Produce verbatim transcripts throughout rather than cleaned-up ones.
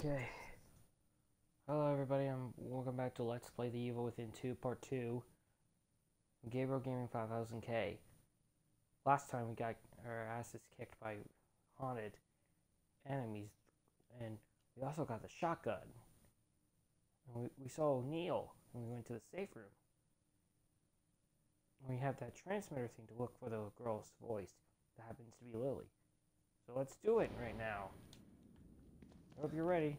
Okay. Hello everybody, I'm welcome back to Let's Play The Evil Within two Part two. Gabriel Gaming five thousand K. Last time we got our asses kicked by haunted enemies, and we also got the shotgun. And we, we saw Neil, and we went to the safe room. And we have that transmitter thing to look for the girl's voice. That happens to be Lily. So let's do it right now. I hope you're ready.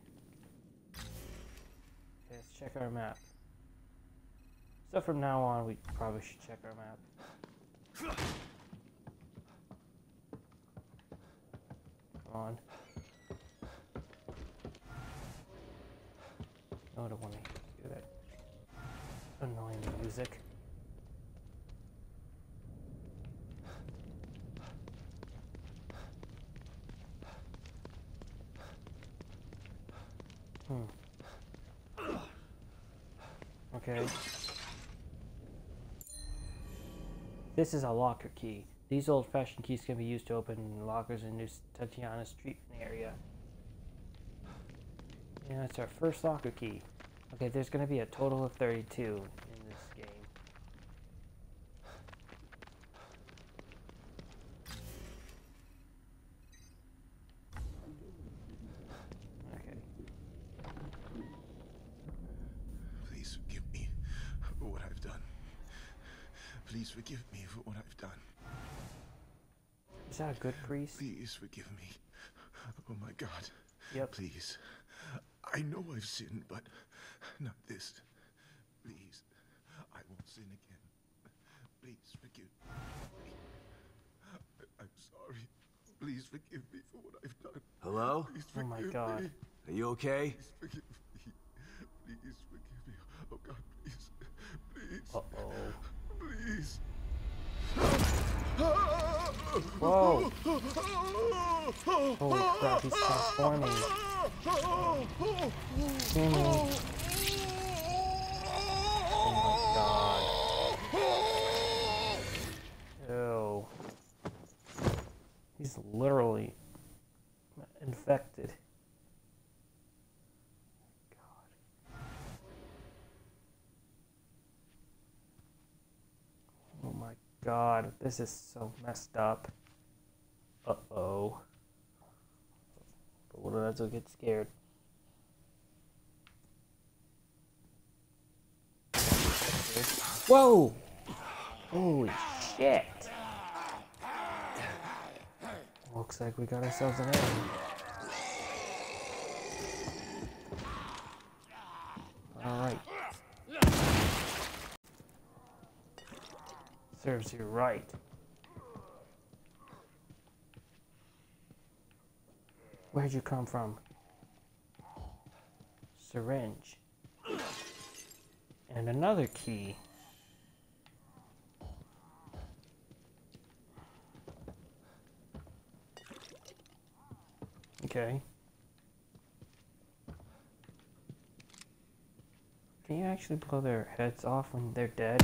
Okay, let's check our map. So from now on, we probably should check our map. Come on. No, I don't want to hear that annoying music. Hmm. Okay. This is a locker key. These old-fashioned keys can be used to open lockers in New Tatiana's treatment area. And that's our first locker key. Okay, there's going to be a total of thirty-two in this game. Okay. Please forgive me for what I've done. Please forgive me for what I've done. Is that a good priest? Please forgive me. Oh my God. Yep. Please. I know I've sinned, but not this. Please. I won't sin again. Please forgive me. I- I'm sorry. Please forgive me for what I've done. Hello? Please Oh my forgive God. me. Are you okay? Please forgive me. Please forgive me. Oh God, please. Please. Uh-oh. Please. Whoa! Holy crap, he's transforming. Jimmy. Oh my God. Ew. He's literally infected. Oh my God, this is so messed up. Uh-oh. But what do I do? Get scared. Whoa! Holy shit! Looks like we got ourselves an enemy. Alright. Serves you right. Where'd you come from? Syringe. And another key. Okay. Can you actually blow their heads off when they're dead?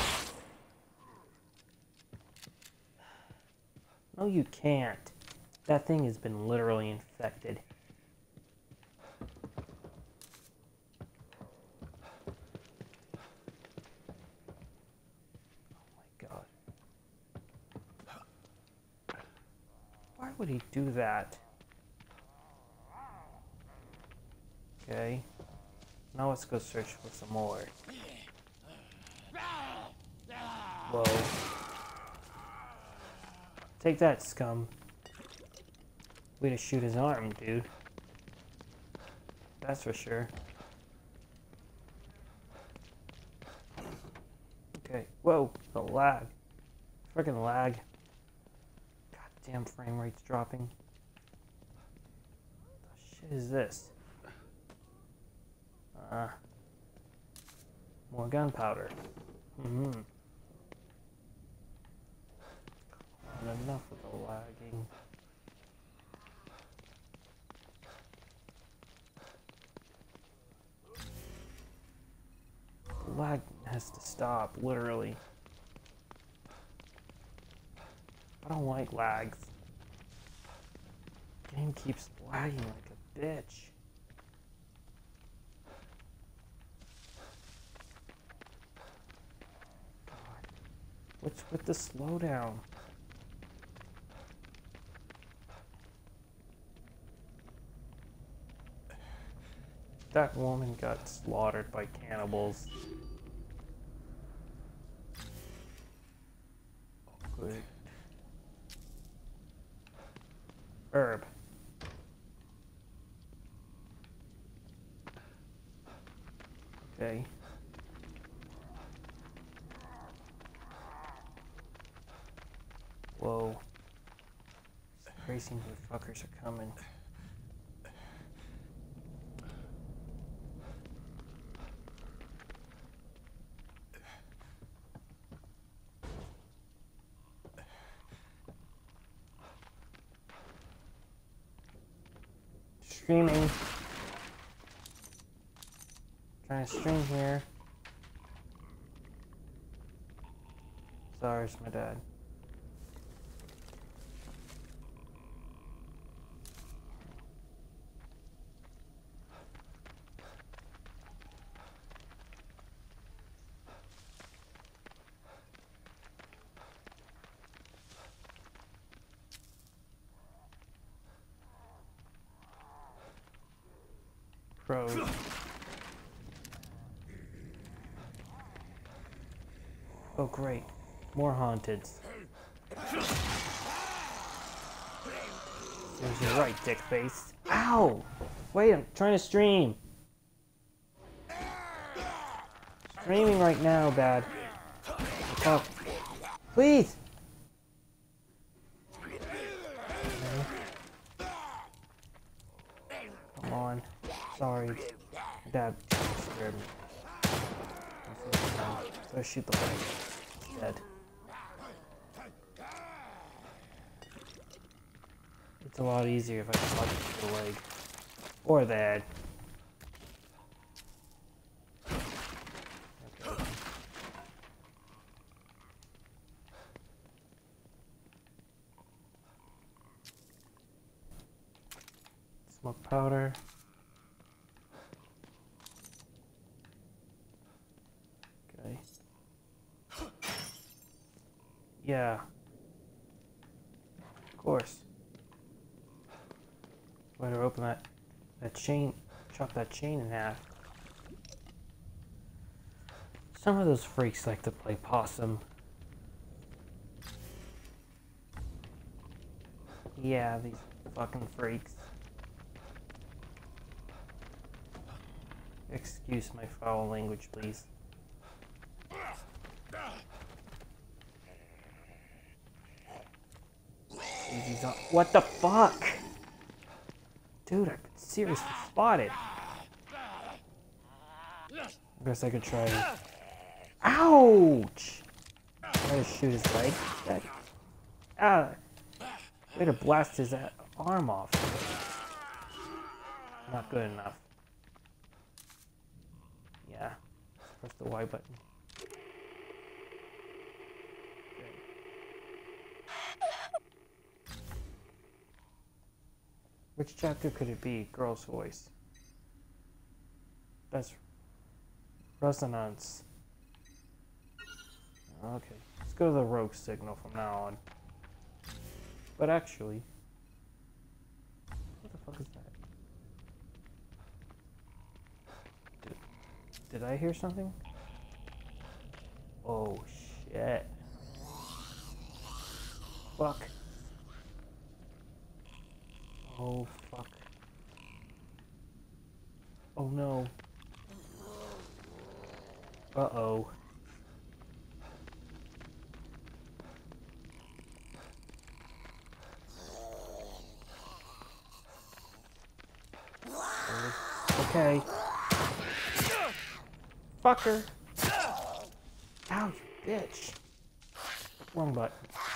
No, you can't. That thing has been literally infected. Oh my God. Why would he do that? Okay. Now let's go search for some more. Whoa. Take that, scum. Way to shoot his arm, dude. That's for sure. Okay. Whoa, the lag. Freaking lag. Goddamn frame rate's dropping. What the shit is this? Uh, more gunpowder. Mm-hmm. Enough with the lagging. The lag has to stop, literally. I don't like lags. Game keeps lagging like a bitch. What's with the slowdown? That woman got slaughtered by cannibals. Good. Herb. Okay. Whoa. Racing fuckers are coming. Streaming. Trying to stream here. Sorry, it's my dad. Pros. Oh great, more haunted. There's your right, dick face. Ow! Wait, I'm trying to stream. Streaming right now, Dad. Oh, please. Come on. Sorry. Dad scared me. So I shoot the leg. It's dead. It's a lot easier if I can punch the leg. Or the head. Okay. Smoke powder. Okay. Yeah. Of course. Better open that that chain, chop that chain in half. Some of those freaks like to play possum. Yeah, these fucking freaks. Excuse my foul language, please. Easy on. What the fuck? Dude, I've been seriously spotted. I guess I could try to... Ouch! Try to shoot his leg. That... Ah! Way to blast his arm off. Not good enough. Yeah. Press the Y button. Which chapter could it be? Girl's voice. That's resonance. Okay, let's go to the rogue signal from now on. But actually, what the fuck is that? Did, did I hear something? Oh shit. Fuck. Oh fuck. Oh no. Uh-oh. Okay. Fucker. Ow, you bitch. Wrong button.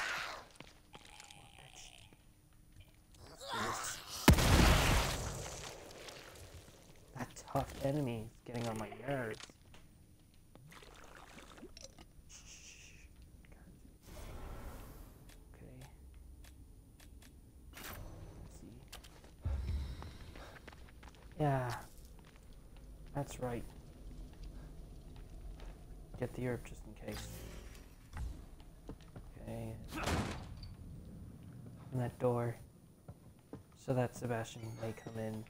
That tough enemy is getting on my nerves. Okay. Let's see. Yeah. That's right. Get the herb just in case. Okay. Open that door so that Sebastian may come in.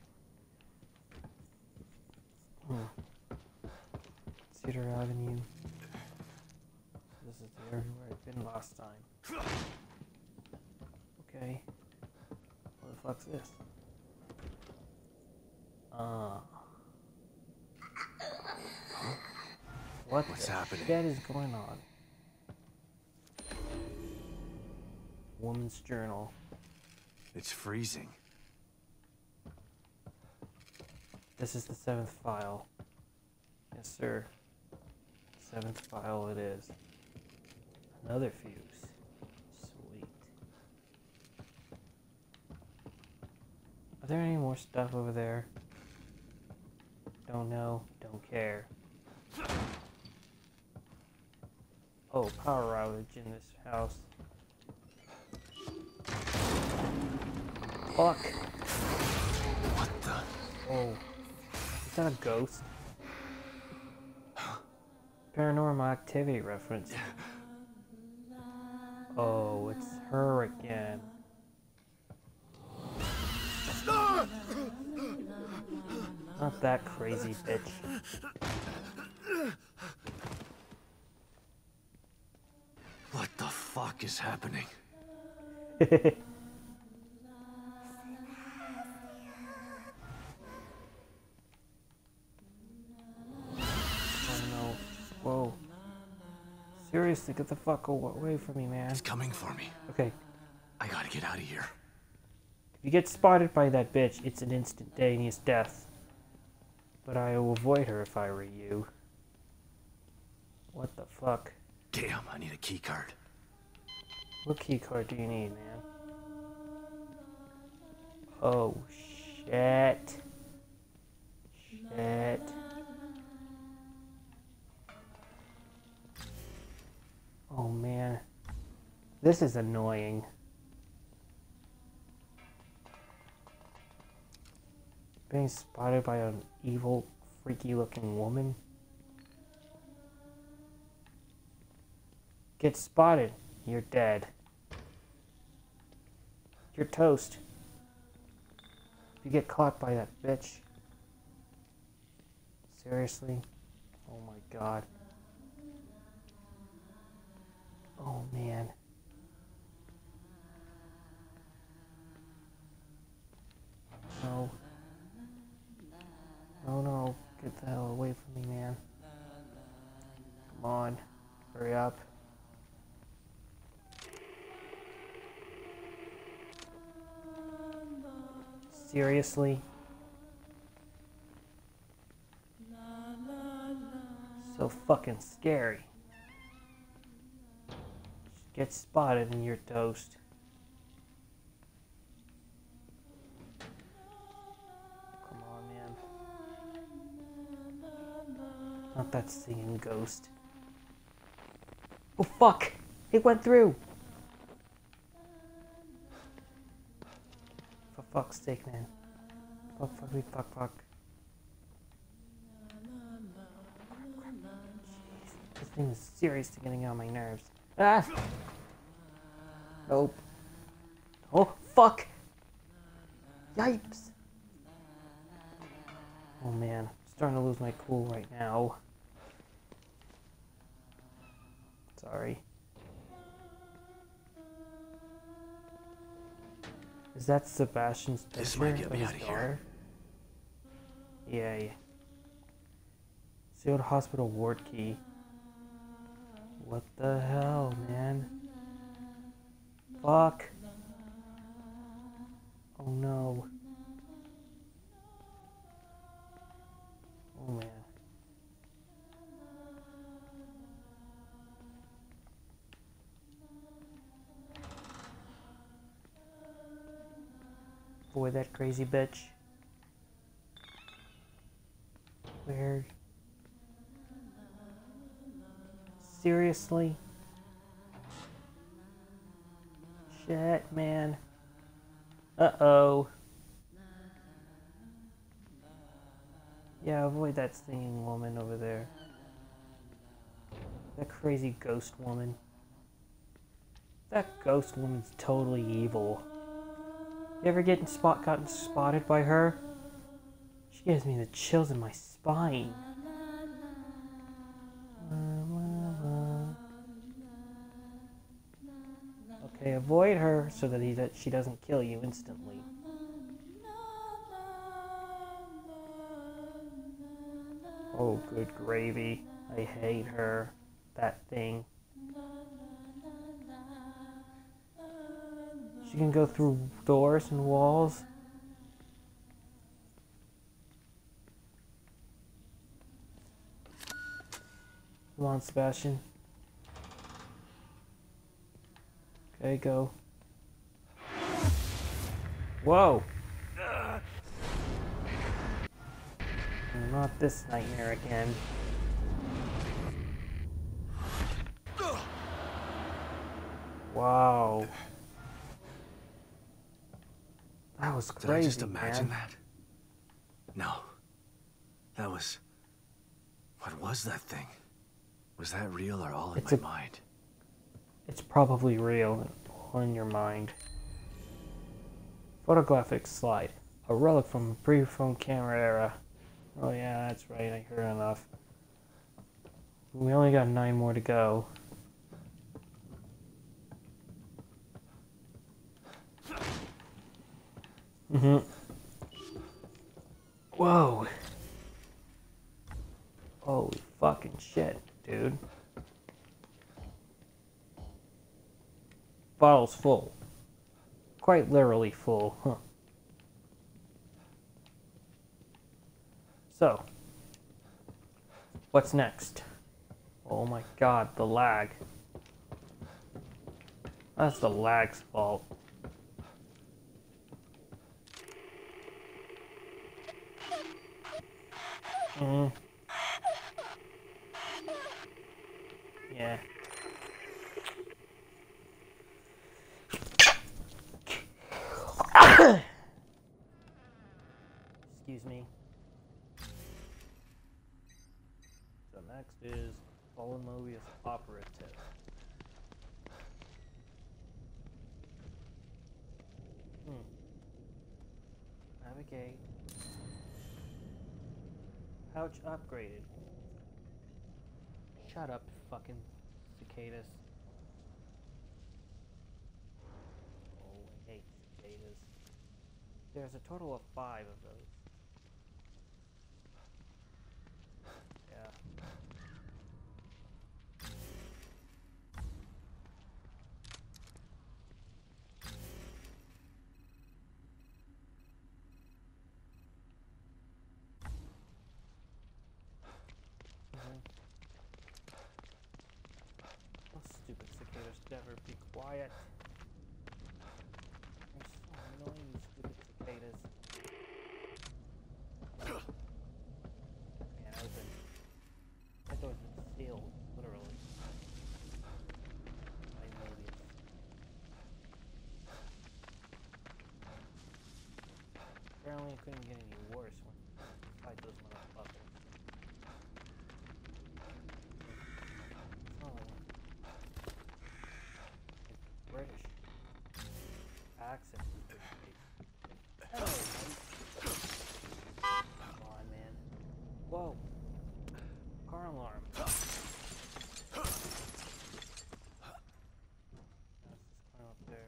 Hmm. Cedar Avenue. This is the area where I've been last time. Okay. What the fuck's this? Uh. What What's the happening? shit is going on? Woman's journal. It's freezing. This is the seventh file. Yes, sir. Seventh file it is. Another fuse. Sweet. Are there any more stuff over there? Don't know. Don't care. Oh, power outage in this house. Fuck! What the? Oh. Is that a ghost? Paranormal Activity reference. Oh, it's her again. Not that crazy bitch. What the fuck is happening? Oh no. Whoa. Seriously, get the fuck away from me, man. It's coming for me. Okay, I gotta get out of here. if you get spotted by that bitch, it's an instantaneous death. But I will avoid her if I were you. What the fuck? Damn, I need a key card. What key card do you need, man? Oh, shit. Shit. Oh, man. This is annoying. Being spotted by an evil, freaky-looking woman. Get spotted. You're dead. You're toast. If you get caught by that bitch. Seriously? Oh my god. Oh man. No. No, no. Get the hell away from me, man. Come on. Hurry up. Seriously? So fucking scary. Get spotted and you're toast. Come on, man. Not that singing ghost. Oh fuck! It went through! For fuck's sake, man. Fuck, fuck, fuck, fuck, fuck. Jeez, this thing is seriously getting on my nerves. Ah! Nope. Oh, fuck! Yipes! Oh man, starting to lose my cool right now. Sorry. Is that Sebastian's picture? This might get of me his out of daughter? here. Yeah, yeah. Sealed hospital ward key. What the hell, man? Fuck. Oh no. Oh man. Boy, that crazy bitch. Where? Seriously? Shit, man. Uh-oh. Yeah, avoid that singing woman over there. That crazy ghost woman. That ghost woman's totally evil. You ever getting spot gotten spotted by her? She gives me the chills in my spine. Okay, avoid her so that he that she doesn't kill you instantly. Oh, good gravy. I hate her. That thing. She can go through doors and walls. Come on, Sebastian. Okay, go. Whoa! Not this nightmare again. Wow. That was crazy, Did I just imagine man. that? No. That was... What was that thing? Was that real or all in It's my a- mind? It's probably real in your mind. Photographic slide. A relic from the pre-phone camera era. Oh yeah, that's right, I heard enough. We only got nine more to go. Mm-hmm. Whoa. Holy fucking shit, dude. Bottle's full. Quite literally full, huh? So, what's next? Oh my god, the lag. That's the lag's fault. Mm. Yeah. Excuse me. So next is Fallen Mobius Operative. Hmm. Navigate. Pouch upgraded. Shut up, fucking cicadas. Oh, I hate cicadas. There's a total of five of those. Yeah. Mhm. Those stupid cicadas never be quiet. They're so annoying, you stupid cicadas. Man, open. That door's been sealed, literally. I know this. Apparently it couldn't get any worse when you fight those motherfuckers. Oh. Like British accent. Hello, mate. Come on, man. Whoa. Car alarm. Let's just climb up there.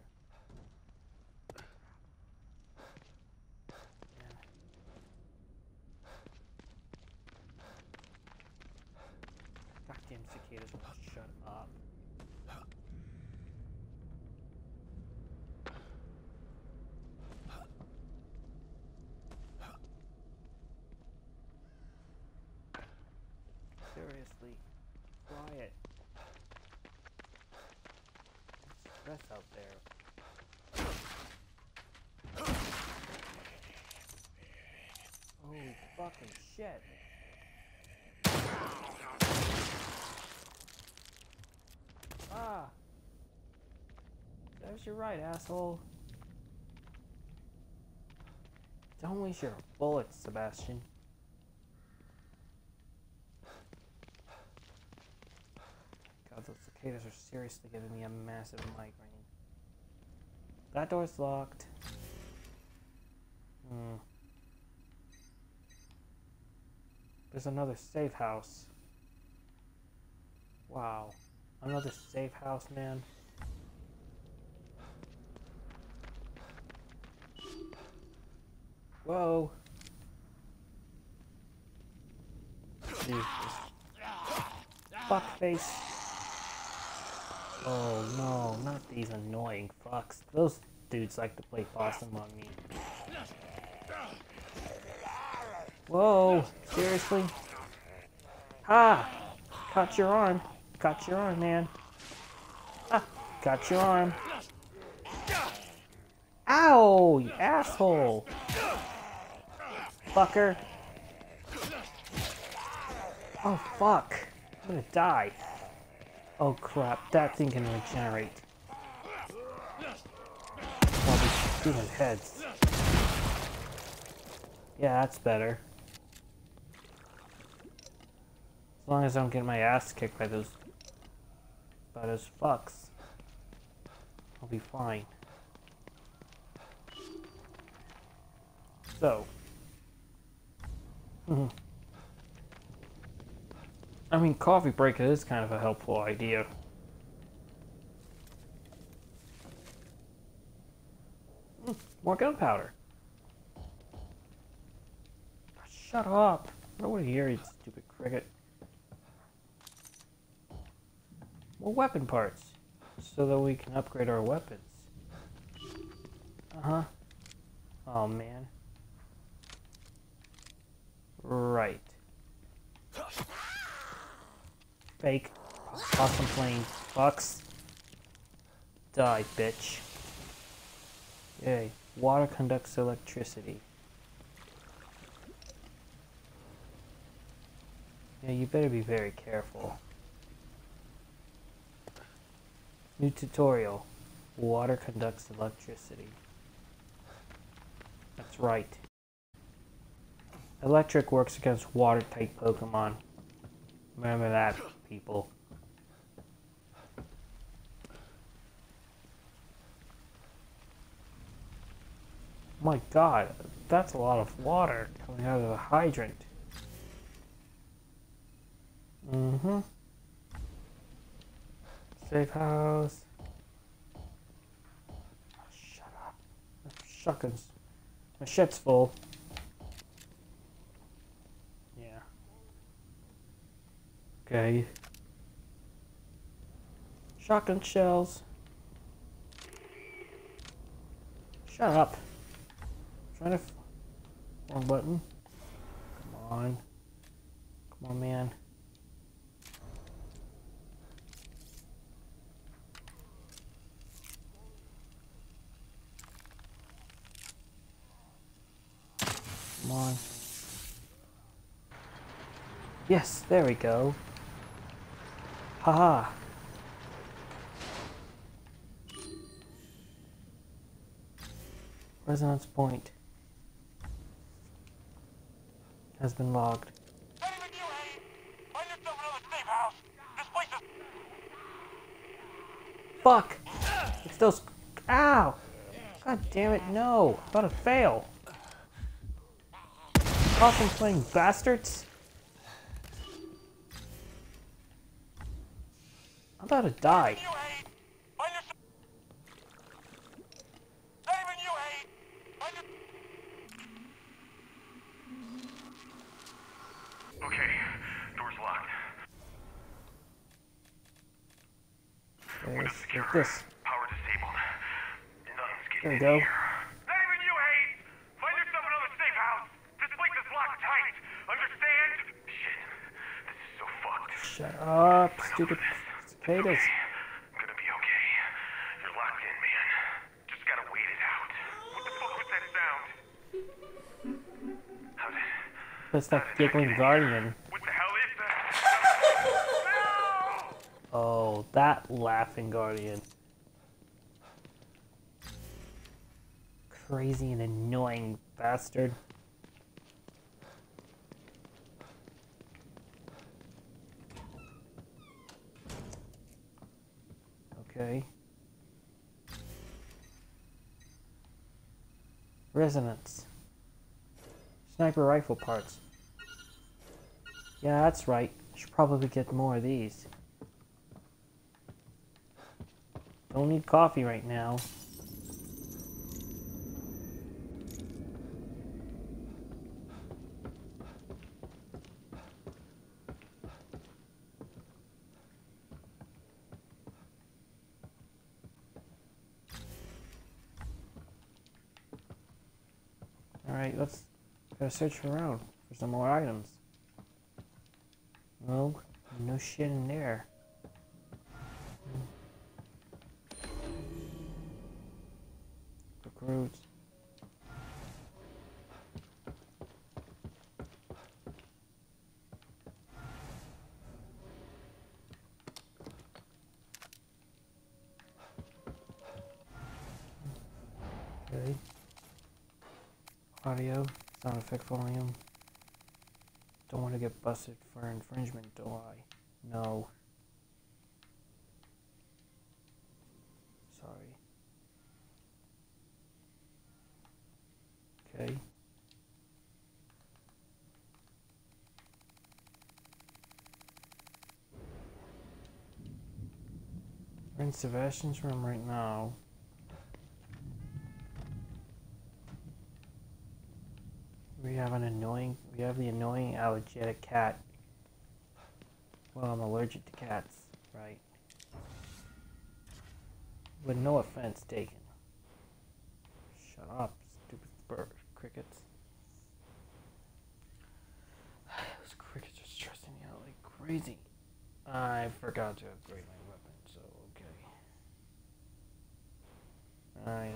Yeah. Goddamn cicadas won't shut up. Seriously, quiet. It's stress out there. Holy fucking shit. Ah! There's your right, asshole. Don't waste your bullets, Sebastian. God, those cicadas are seriously giving me a massive migraine. That door's locked. Hmm. There's another safe house. Wow. Another safe house, man. Whoa. Jesus. Fuckface. Oh no, not these annoying fucks. Those dudes like to play possum on me. Whoa, seriously? Ha! Cut your arm. Cut your arm, man. Ah, cut your arm. Ow, you asshole. Fucker. Oh, fuck. I'm gonna die. Oh, crap. That thing can regenerate. While we shoot his heads. Yeah, that's better. As long as I don't get my ass kicked by those... by those fucks. I'll be fine. So. I mean, coffee break is kind of a helpful idea. Mm, more gunpowder. Shut up. I don't want to hear you, stupid cricket. More weapon parts. So that we can upgrade our weapons. Uh-huh. Oh, man. Right. Fake. Awesome plane. Fucks. Die, bitch. Yay. Water conducts electricity. Yeah, you better be very careful. New tutorial. Water conducts electricity. That's right. Electric works against water-type Pokemon. Remember that, people. My god, that's a lot of water coming out of the hydrant. Mm-hmm. Safe house. Shut up. Shuckins. My shit's full. Yeah. Okay. Shotgun shells. Shut up. I'm trying to... F Wrong button. Come on. Come on, man. Come on. Yes, there we go. Haha. Resonance point has been logged. Fuck! It's those... Ow! God damn it, no! I'm about to fail. Awesome playing bastards! I'm about to die. Okay, door's locked. Okay, let's secure. get this. Power disabled. Nothing's There we getting in go. here. Not even you, Hayes! Find yourself another safe house! This place is locked tight! Understand? Shit. This is so fucked. Shut up, stupid cicadas. I'm gonna be okay. You're locked in, man. Just gotta wait it out. What the fuck was that sound? How did... That's that giggling guardian. What the hell is that? No! Oh, that laughing guardian. Crazy and annoying bastard. Okay. Resonance. Sniper rifle parts. Yeah, that's right. I should probably get more of these. Don't need coffee right now. Alright, let's go search around for some more items. No, no shit in there. Recruits. Okay. Audio, sound effect volume. Don't want to get busted for infringement, do I? No. Sorry. Okay. We're in Sebastian's room right now. We have an annoying, we have the annoying allergic cat. Well, I'm allergic to cats, right? With no offense taken. Shut up, stupid bird crickets. Those crickets are stressing me out like crazy. I forgot to upgrade my weapon, so okay. I am.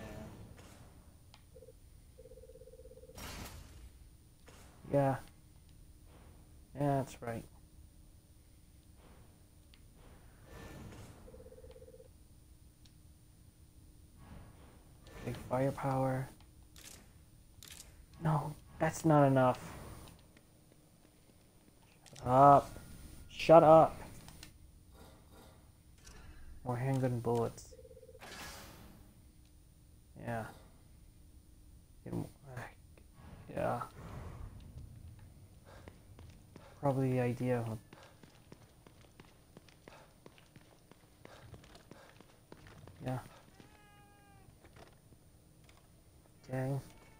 Yeah. Yeah, that's right. Okay, firepower. No, that's not enough. Shut up. Shut up. More handgun bullets. Yeah. Yeah. Probably the idea of... Yeah. Okay.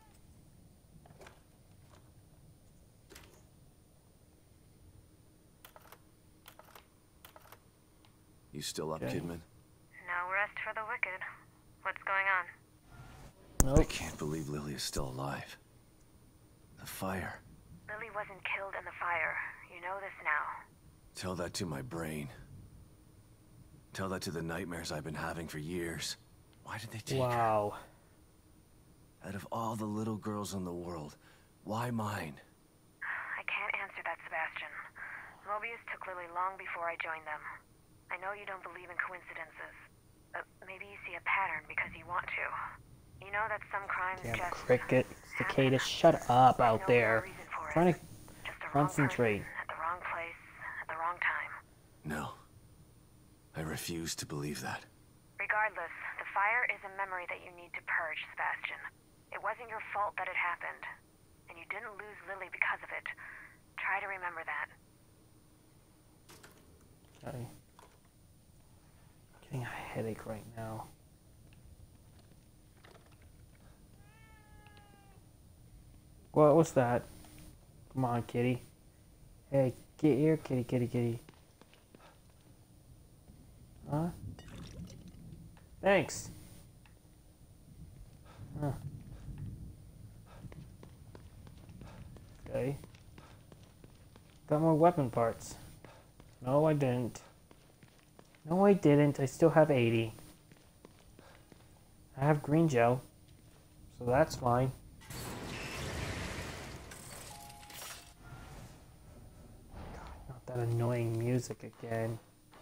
You still up, Okay. Kidman? No rest for the wicked. What's going on? I Nope. can't believe Lily is still alive. The fire. Lily wasn't killed in the fire. You know this now. Tell that to my brain. Tell that to the nightmares I've been having for years. Why did they take her? Wow. Out of all the little girls in the world, why mine? I can't answer that, Sebastian. Mobius took Lily long before I joined them. I know you don't believe in coincidences. But maybe you see a pattern because you want to. You know that some crimes Damn just... cricket, cicada, happen. shut up There's out no there. real reason for it. Trying to Just the concentrate. wrong person, at the wrong place, at the wrong time. No. I refuse to believe that. Regardless, the fire is a memory that you need to purge, Sebastian. It wasn't your fault that it happened. And you didn't lose Lily because of it. Try to remember that. Okay. Getting a headache right now. What was that? Come on, kitty. Hey, get here, kitty, kitty, kitty. Huh? Thanks. Huh. Okay. Got more weapon parts. No, I didn't. No, I didn't. I still have eighty. I have green gel. So that's fine. God, not that annoying music again.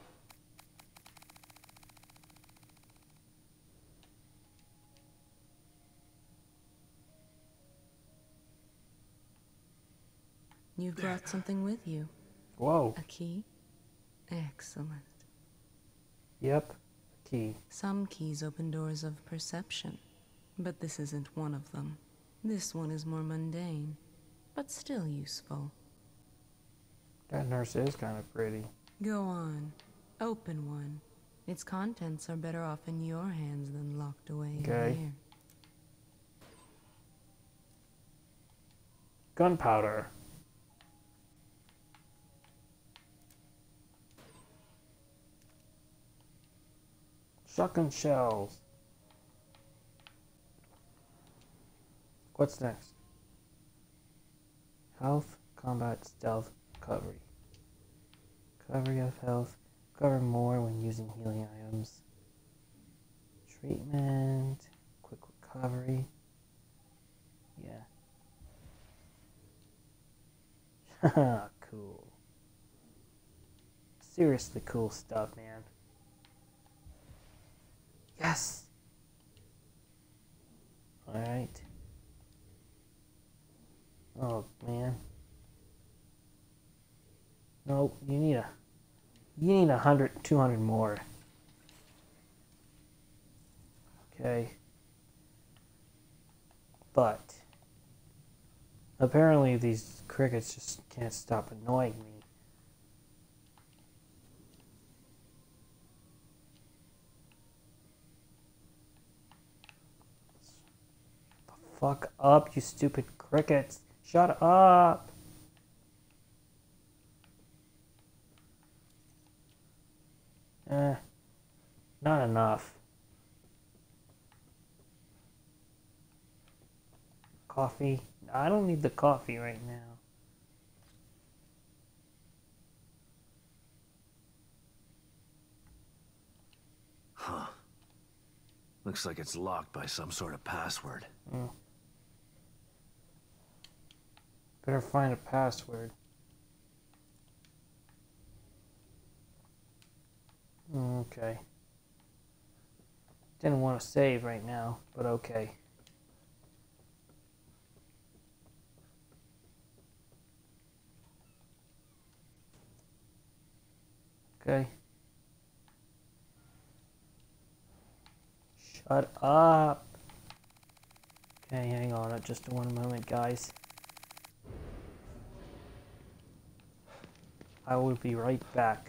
You've brought something with you. Whoa. A key? Excellent. Yep. Key. Some keys open doors of perception, but this isn't one of them. This one is more mundane, but still useful. That nurse is kind of pretty. Go on. Open one. Its contents are better off in your hands than locked away Okay. in here. Gunpowder. Shotgun shells. What's next? Health, combat, stealth, recovery. Recovery of health. Recover more when using healing items. Treatment. Quick recovery. Yeah. Cool. Seriously cool stuff, man. Yes! Alright. Oh, man. Nope, you need a... You need a hundred, two hundred more. Okay. But... apparently these crickets just can't stop annoying me. Fuck up, you stupid crickets. Shut up. Eh, not enough. Coffee? I don't need the coffee right now. Huh. Looks like it's locked by some sort of password. Mm. Better find a password. Okay. Didn't want to save right now, but okay. Okay. Shut up. Okay, hang on just one moment, guys. I will be right back.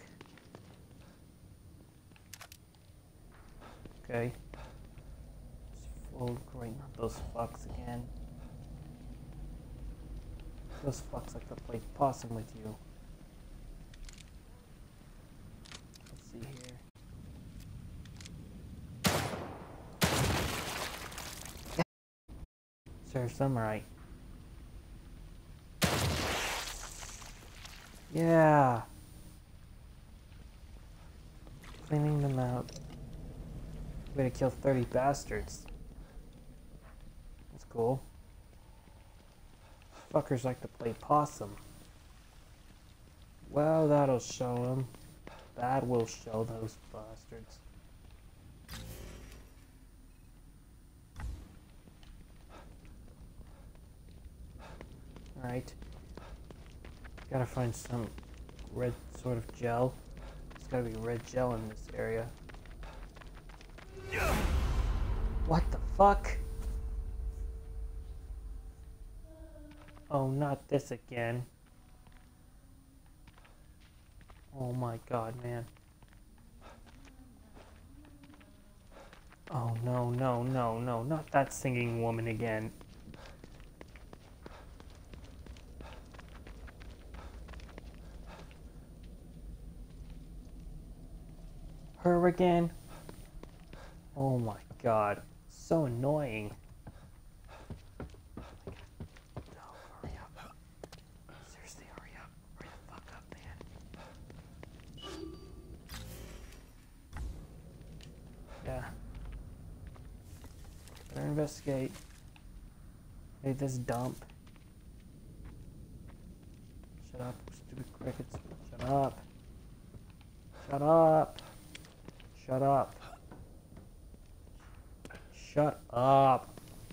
Okay. Oh, great, not those fucks again. Those fucks like to play possum with you. Let's see here. Serves them right. Yeah. Cleaning them out. Way to kill thirty bastards. That's cool. Fuckers like to play possum. Well, that'll show them. That will show those bastards. Alright. Gotta find some red sort of gel. There's gotta be red gel in this area. What the fuck? Oh, not this again. Oh my god, man. Oh no, no, no, no, not that singing woman again. Her again? Oh my god, so annoying. No, hurry up. Seriously, hurry up. Hurry the fuck up, man. Yeah. Better investigate. Maybe this dump. Shut up, stupid crickets. Shut up. Shut up. Shut up. Shut up.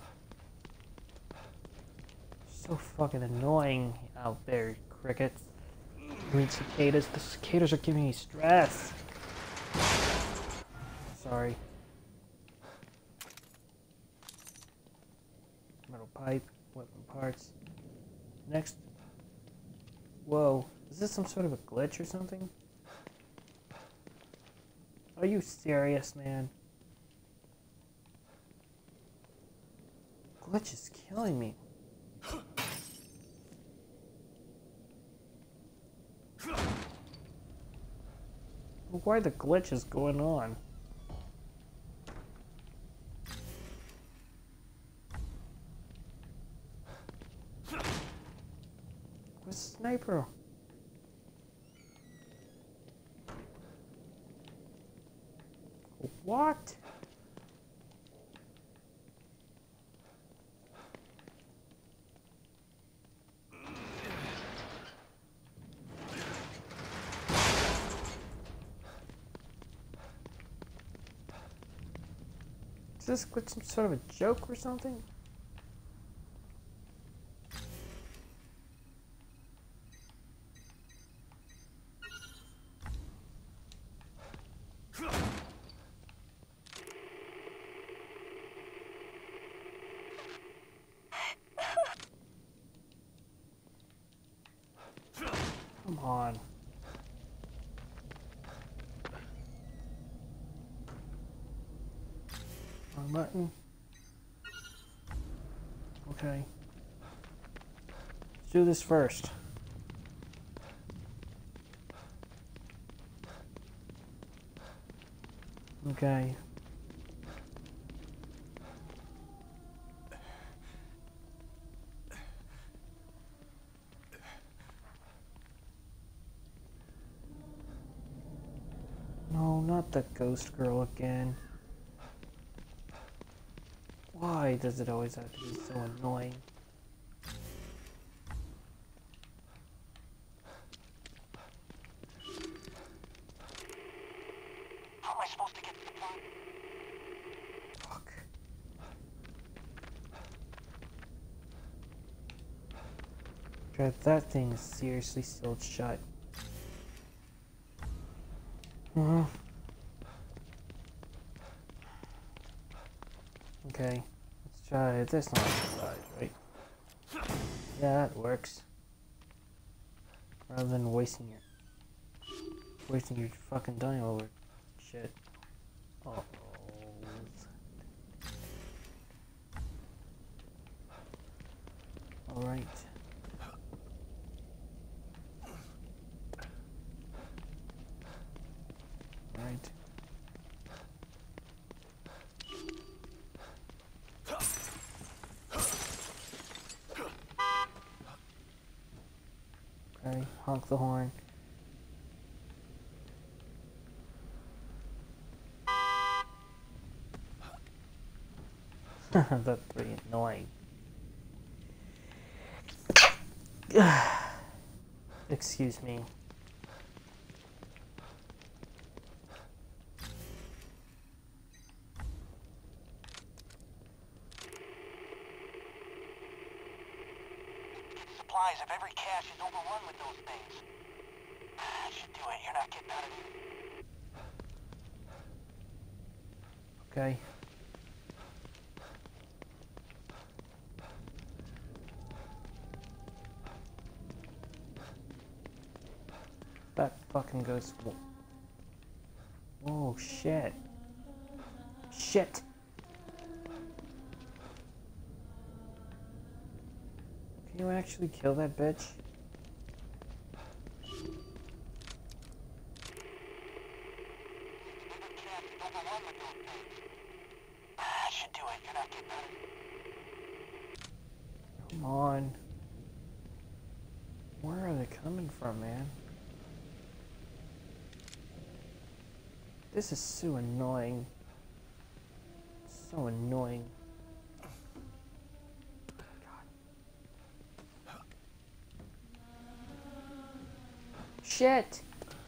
So fucking annoying out there, crickets. I mean cicadas. The cicadas are giving me stress. Sorry. Metal pipe. weapon parts. Next. Whoa. Is this some sort of a glitch or something? Are you serious, man? Glitch is killing me. Why the glitch is going on? Where's the sniper? What? Is this glitch some sort of a joke or something? Come on. Wrong button. Okay. Let's do this first. Okay. No, not the ghost girl again. Why does it always have to be so annoying? How am I supposed to get to the plant? Fuck. God, that thing is seriously still shut. Uh-huh. Okay, let's try it this on the side, right? Yeah, that works. Rather than wasting your wasting your fucking time over shit. Oh. Alright. Right. Okay, honk the horn. That's pretty annoying. Excuse me. Supplies if every cache is overrun with those things. I should do it. You're not getting out of here. Okay. That fucking goes. Oh shit. Shit. Can you actually kill that bitch? Every cache is overrun with those things. I should do it. You're not getting out of here. Come on. Where are they coming from, man? This is so annoying. So annoying. God. Shit!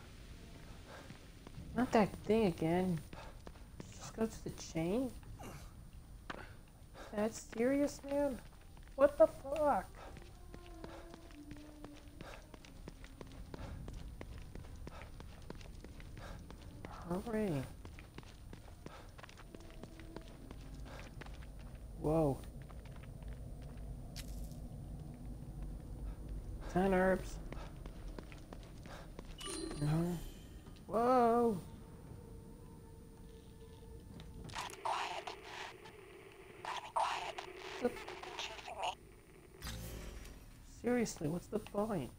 Not that thing again. Just go to the chain? That's serious, man? What the fuck? Hurry. Ten herbs. Uh-huh. Whoa! Quiet. Gotta be quiet. The- Confusing me. Seriously, what's the point?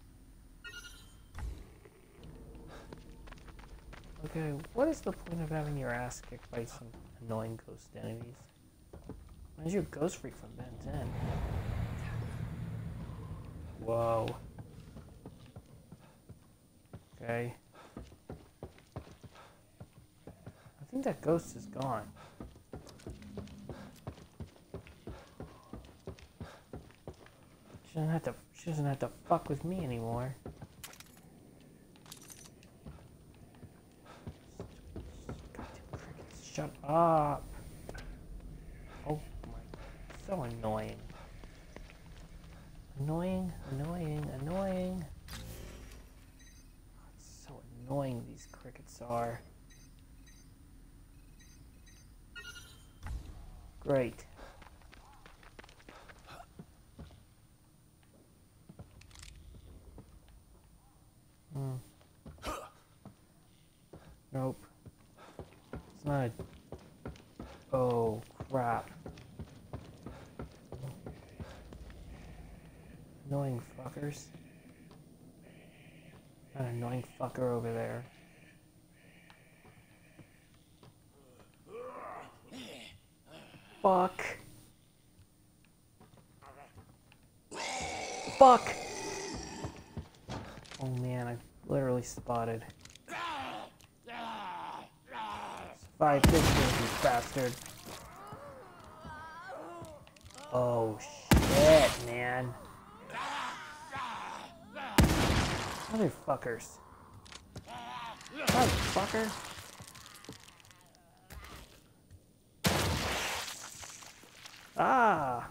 Okay, what is the point of having your ass kicked by some annoying ghost enemies? Why is your ghost freak from Ben ten? Whoa. Okay. I think that ghost is gone. She doesn't have to she doesn't have to fuck with me anymore. Goddamn crickets, shut up. Oh my, so annoying. Annoying, annoying, annoying. It's so annoying these crickets are. Great. Hmm. Nope. It's not a... Oh, crap. Annoying fuckers. An annoying fucker over there. Fuck. Fuck! Oh man, I literally spotted. Survive this thing, you bastard. Oh shit, man. Motherfuckers. Motherfucker. Ah!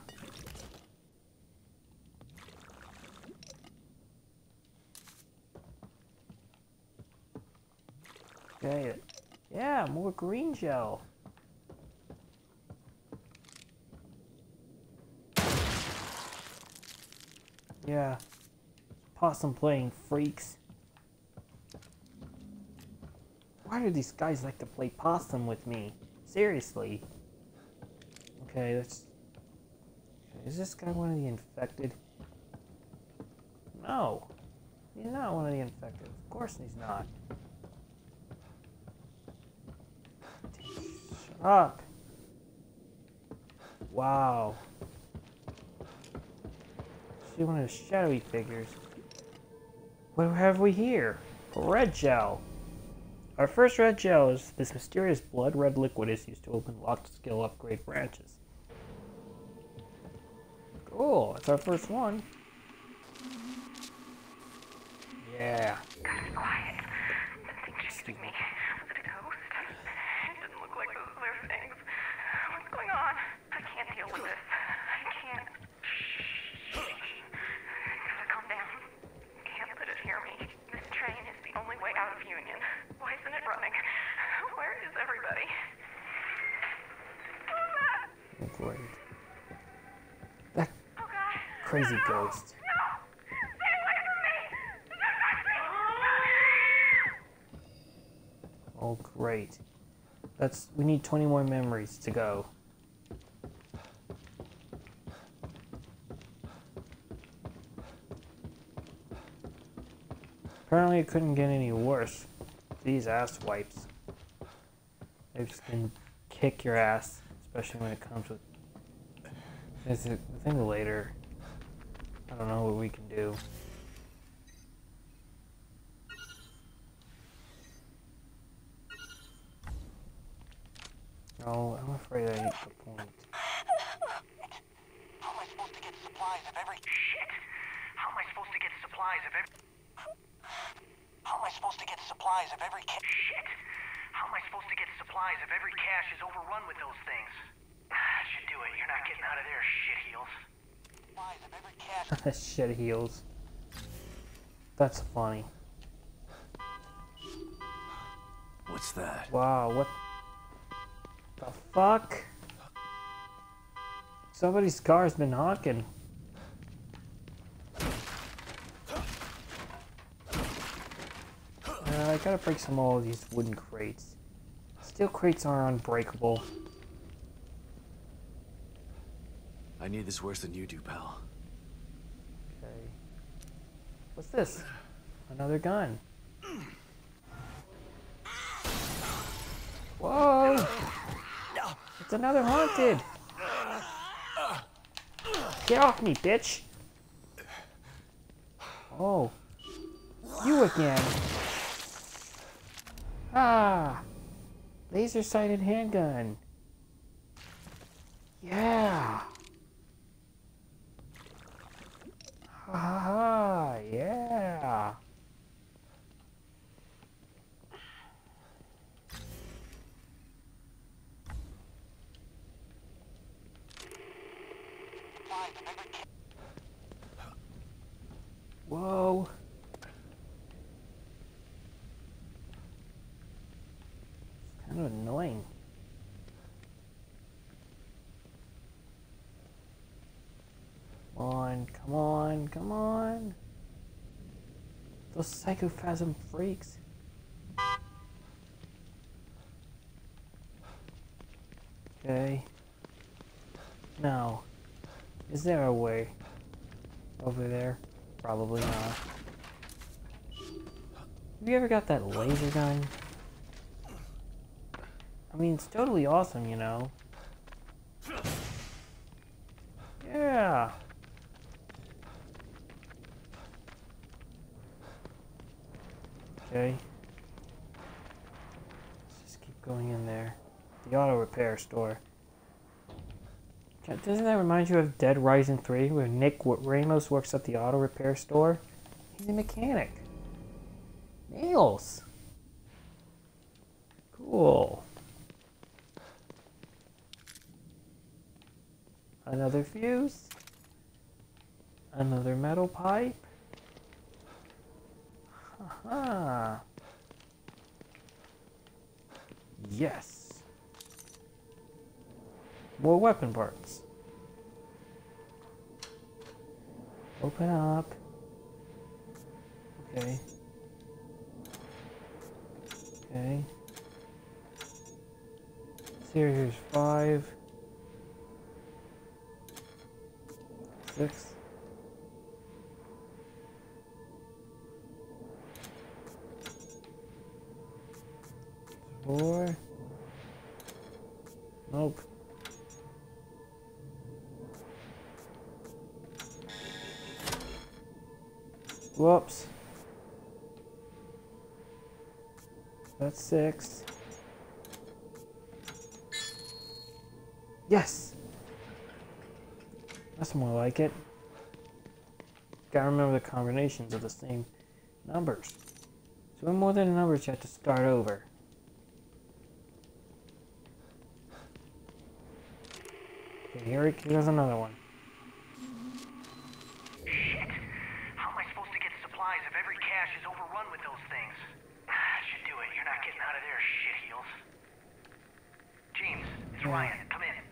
Okay. Yeah, more green gel. Yeah. Possum playing freaks. Why do these guys like to play possum with me? Seriously. Okay, let's... Is this guy one of the infected? No. He's not one of the infected. Of course he's not. Shut up. Wow. See one of the shadowy figures. What have we here? Red gel. Our first red gel is this mysterious blood red liquid is used to open locked skill upgrade branches. Cool, that's our first one. Yeah. Gotta be quiet. Something chasing me. Was it a ghost? It didn't look like those other things. What's going on? I can't deal with this. I can't. Gotta calm down. Can't let it hear me. This train is the only way out of Union. Why isn't it running? Where is everybody? What was that? Great. That Oh God. crazy No. ghost. No! Stay away from me! Don't touch me! Oh, great. That's, we need twenty more memories to go. Apparently it couldn't get any worse. These ass wipes. They just can kick your ass, especially when it comes with... Is it, I think later. I don't know what we can do. No, I'm afraid I hit the point. How am I supposed to get supplies if every... Shit! How am I supposed to get supplies if every... How am I supposed to get supplies if every... Ca Shit! How am I supposed to get supplies if every cache is overrun with those things? That should do it. You're not getting out of there, shitheels. supplies if every cache... Shit heals. That's funny. What's that? Wow, what the fuck? Somebody's car's been honking. Uh, I gotta break some more of these wooden crates. Steel crates are unbreakable. I need this worse than you do, pal. Okay. What's this? Another gun. Whoa! It's another haunted! Get off me, bitch! Oh. You again. Ah! Laser-sighted handgun. Yeah! Ha ha ha! Yeah! Whoa! It's kind of annoying. Come on, come on, come on. Those psychophasm freaks. Okay. Now, is there a way over there? Probably not. Have you ever got that laser gun? I mean, it's totally awesome, you know. Yeah. Okay. Let's just keep going in there. The auto repair store. Doesn't that remind you of Dead Rising three, where Nick Ramos works at the auto repair store? He's a mechanic. Nails. Cool. Another fuse. Another metal pipe. Haha. Yes. More weapon parts. Open up. Okay. Okay. So here's five. Six. Four. Nope. Whoops. That's six. Yes! That's more like it. Gotta remember the combinations of the same numbers. So when more than a number, you have to start over. Okay, here it here's another one. Shit. How am I supposed to get supplies if every cache is overrun with those things? Ah, should do it. You're not getting out of there, shitheels. James, it's Yeah. Ryan. Come in.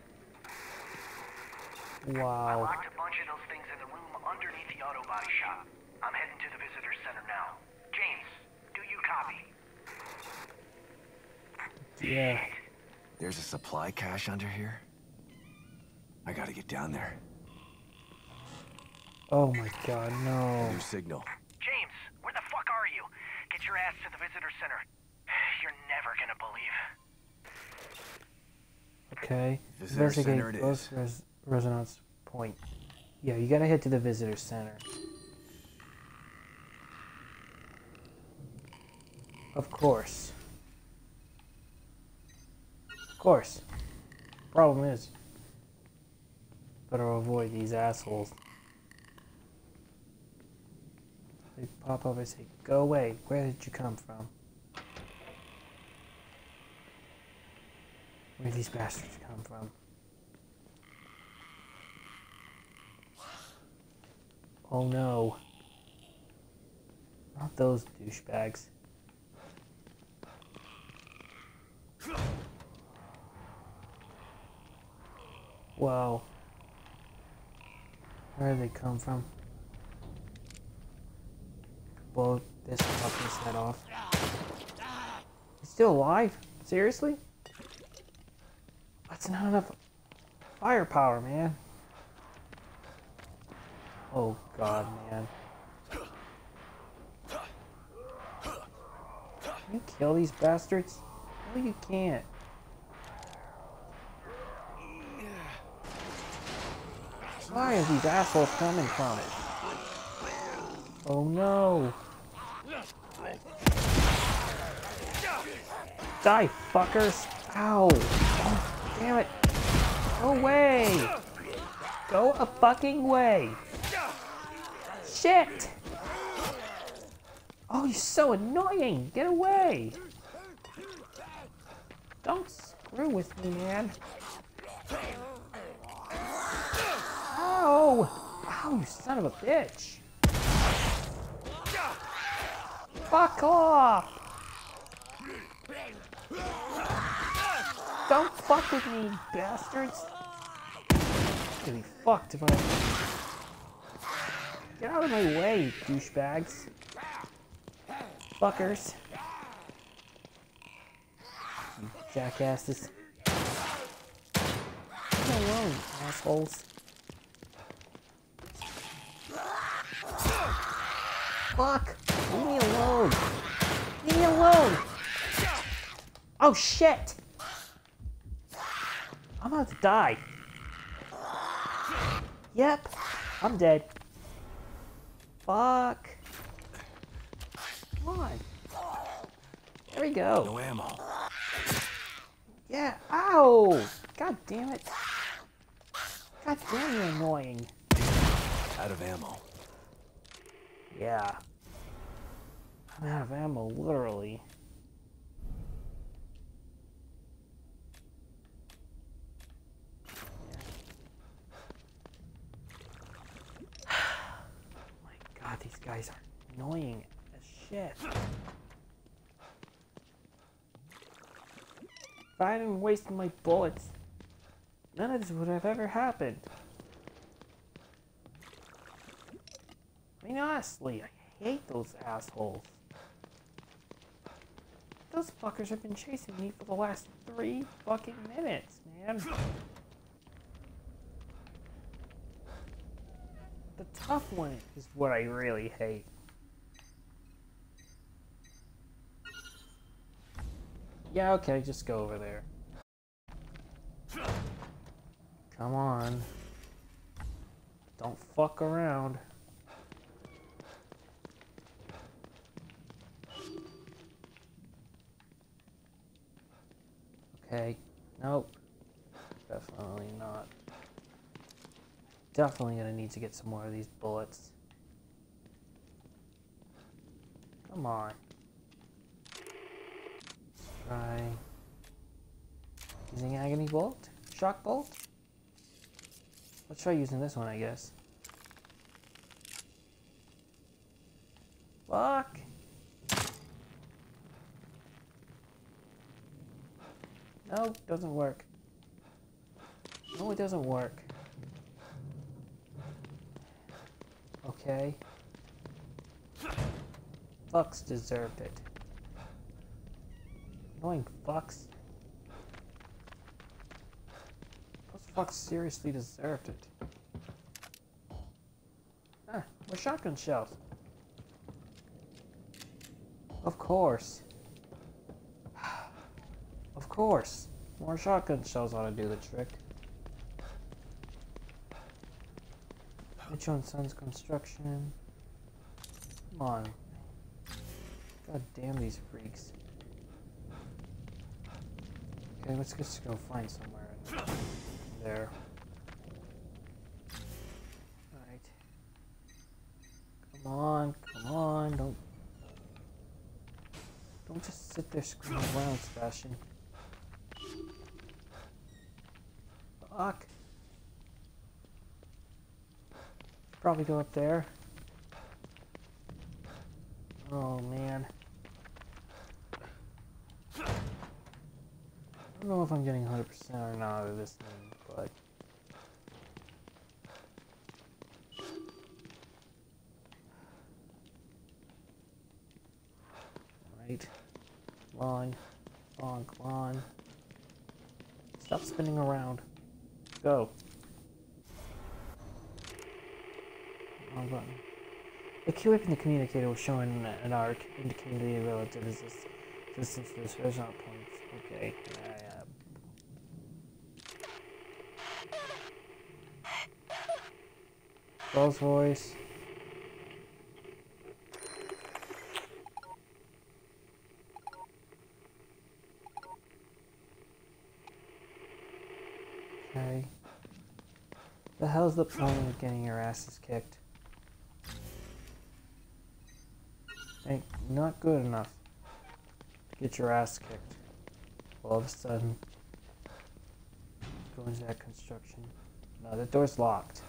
I Wow. locked a bunch of those things in the room underneath the auto body shop. I'm heading to the visitor center now. James, do you copy? Yeah. There's a supply cache under here. I gotta get down there. Oh my god, no. New signal. James, where the fuck are you? Get your ass to the visitor center. You're never gonna believe. Okay. Visitor center it both is. res resonance point. Yeah, you gotta head to the visitor center. Of course. Of course. Problem is, better avoid these assholes. They pop up and say, "Go away. Where did you come from? Where did these bastards come from?" Oh no. Not those douchebags. Wow. Where did they come from? Blow this puppy's head off. Still alive? Seriously? That's not enough firepower, man. Oh god, man. Can you kill these bastards? No, you can't. Where are these assholes coming from? Oh no. Die, fuckers! Ow! Oh, damn it! Go away! Go a fucking way! Shit! Oh, you're so annoying! Get away! Don't screw with me, man! Ow! Ow, you son of a bitch! Fuck off! Don't fuck with me, bastards! I'm gonna be fucked if I... Get out of my way, douchebags. Fuckers. You jackasses. Leave me alone, assholes. Fuck! Leave me alone! Leave me alone! Oh shit! I'm about to die. Yep, I'm dead. Fuck. Come on. There we go. No ammo. Yeah, ow! God damn it. God damn, you're annoying. Out of ammo. Yeah. I'm out of ammo, literally. God, these guys are annoying as shit. If I hadn't wasted my bullets, none of this would have ever happened. I mean, honestly, I hate those assholes. Those fuckers have been chasing me for the last three fucking minutes, man. The tough one is what I really hate. Yeah, okay, just go over there. Come on. Don't fuck around. Okay, nope. Definitely not. Definitely gonna need to get some more of these bullets. Come on. Try using agony bolt? Shock bolt? Let's try using this one, I guess. Fuck! No, doesn't work. No, it doesn't work. Okay. Fucks deserved it. Annoying fucks. Those fucks seriously deserved it. Ah, more shotgun shells. Of course. Of course. More shotgun shells ought to do the trick. Mitchell and Sons Construction. Come on. God damn these freaks. Okay, let's just go find somewhere in there. Alright. Come on, come on, don't... Don't just sit there screwing around, Sebastian. Fuck. Probably go up there. Oh man. I don't know if I'm getting one hundred percent or not out of this thing, but... Right. Come on. Come on, come on. Stop spinning around. Go. Wrong button. The key wave in the communicator was showing an arc indicating the relative resist- resistance to this resonant points. Okay. Yeah, yeah. Bell's voice. Okay. The hell's the point of getting your asses kicked? Ain't not good enough to get your ass kicked. All of a sudden, go into that construction. No, the door's locked.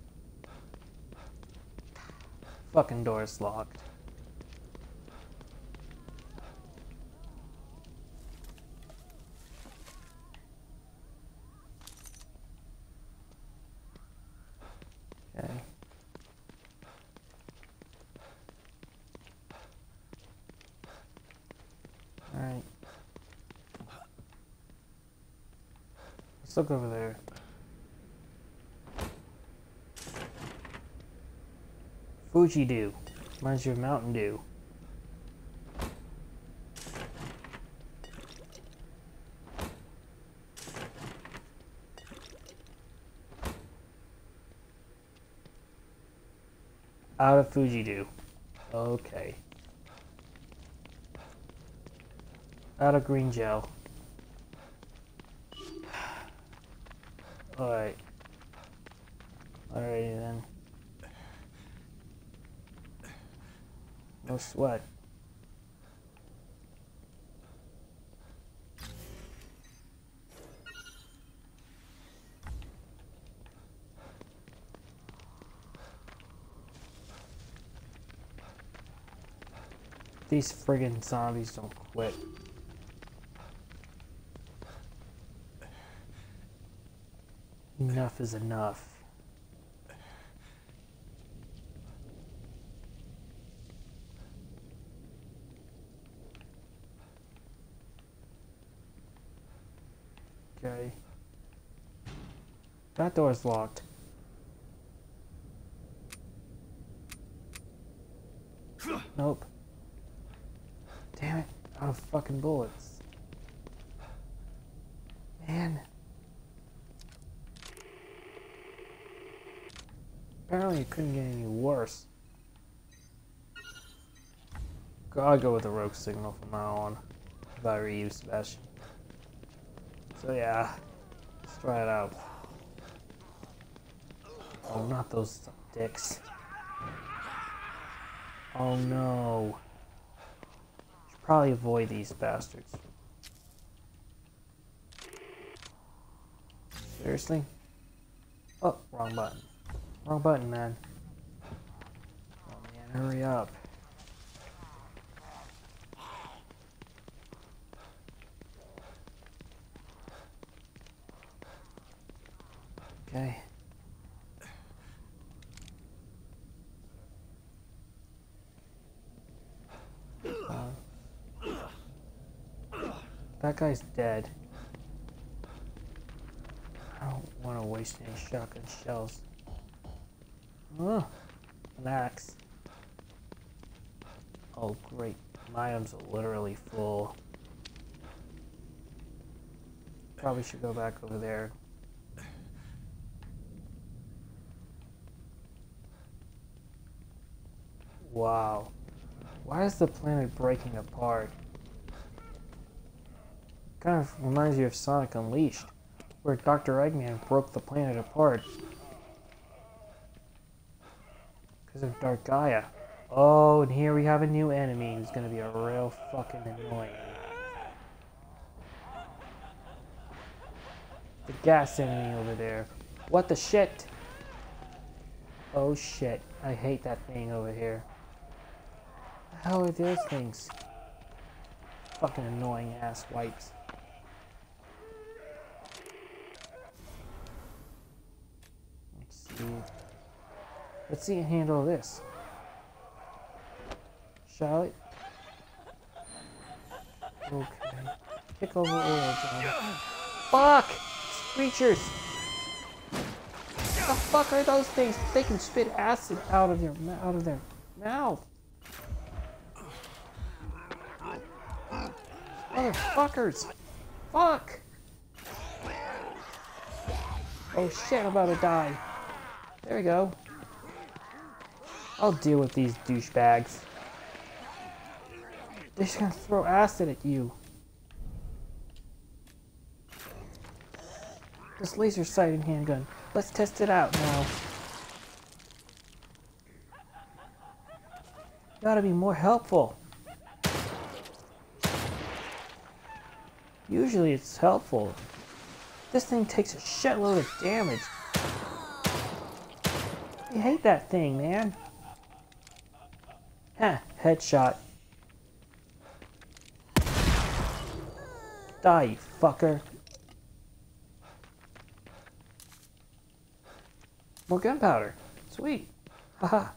Fucking door's locked. Okay. Alright. Let's look over there. Fuji Dew. Reminds you of Mountain Dew. Out of Fuji Dew. Okay. Out of green gel. Alright. Alrighty then. No sweat. These friggin' zombies don't quit. Enough is enough. Okay. That door's locked. Nope. Damn it. Out of fucking bullets. Man. Apparently it couldn't get any worse. I'll go with the rogue signal from now on. If I were you, Sebastian. So yeah. Let's try it out. Oh, not those dicks. Oh no. Should probably avoid these bastards. Seriously? Oh, wrong button. Wrong button, man. Oh man, hurry up. Okay. Uh, that guy's dead. I don't want to waste any shotgun shells. Oh, an axe. Oh great, my items are literally full. Probably should go back over there. Wow. Why is the planet breaking apart? Kind of reminds you of Sonic Unleashed, where Doctor Eggman broke the planet apart because of Dark Gaia. Oh, and here we have a new enemy who's gonna be a real fucking annoying. The gas enemy over there. What the shit? Oh shit. I hate that thing over here. What the hell are those things? Fucking annoying ass wipes. Let's see. Let's see and handle this. Shall it? Okay. Kick over oil drum. Fuck! Screechers! What the fuck are those things? They can spit acid out of their out of their mouth. Motherfuckers! Fuck! Oh shit, I'm about to die. There we go. I'll deal with these douchebags. They're just gonna throw acid at you. This laser sighted handgun. Let's test it out now. Gotta be more helpful. Usually it's helpful. This thing takes a shitload of damage. I hate that thing, man. Heh, headshot. Die, you fucker. More gunpowder. Sweet. Haha.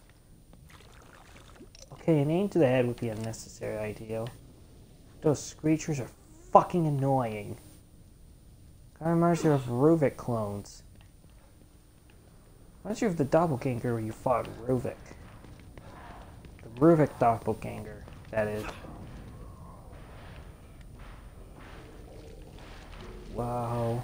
Okay, an aim to the head would be a necessary ideal. Those screechers are fucking annoying. Kind of reminds me of Ruvik clones. Reminds you of the doppelganger where you fought Ruvik. The Ruvik doppelganger, that is. Wow.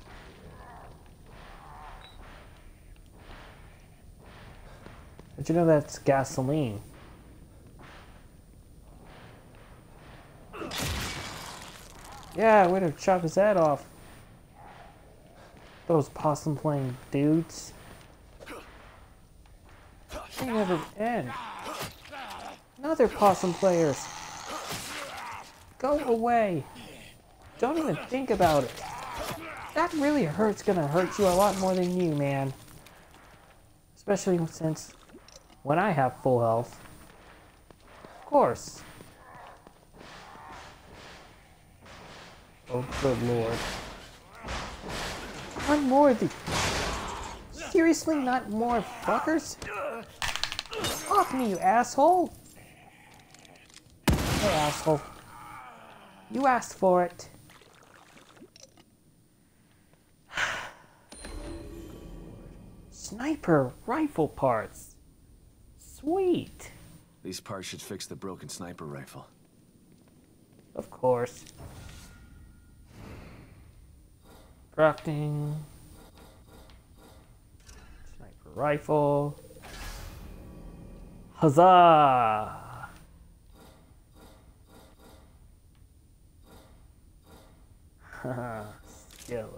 Did you know that's gasoline? Yeah, way to chop his head off. Those possum playing dudes. They never end. Another possum players. Go away. Don't even think about it. That really hurt's gonna hurt you a lot more than you, man. Especially since when I have full health. Of course. Oh, good lord. One more of these. Seriously, not more fuckers? Off me, you asshole! Hey, asshole. You asked for it. Sniper rifle parts. Sweet. These parts should fix the broken sniper rifle. Of course. Crafting. Sniper rifle. Huzzah! Haha, skillage.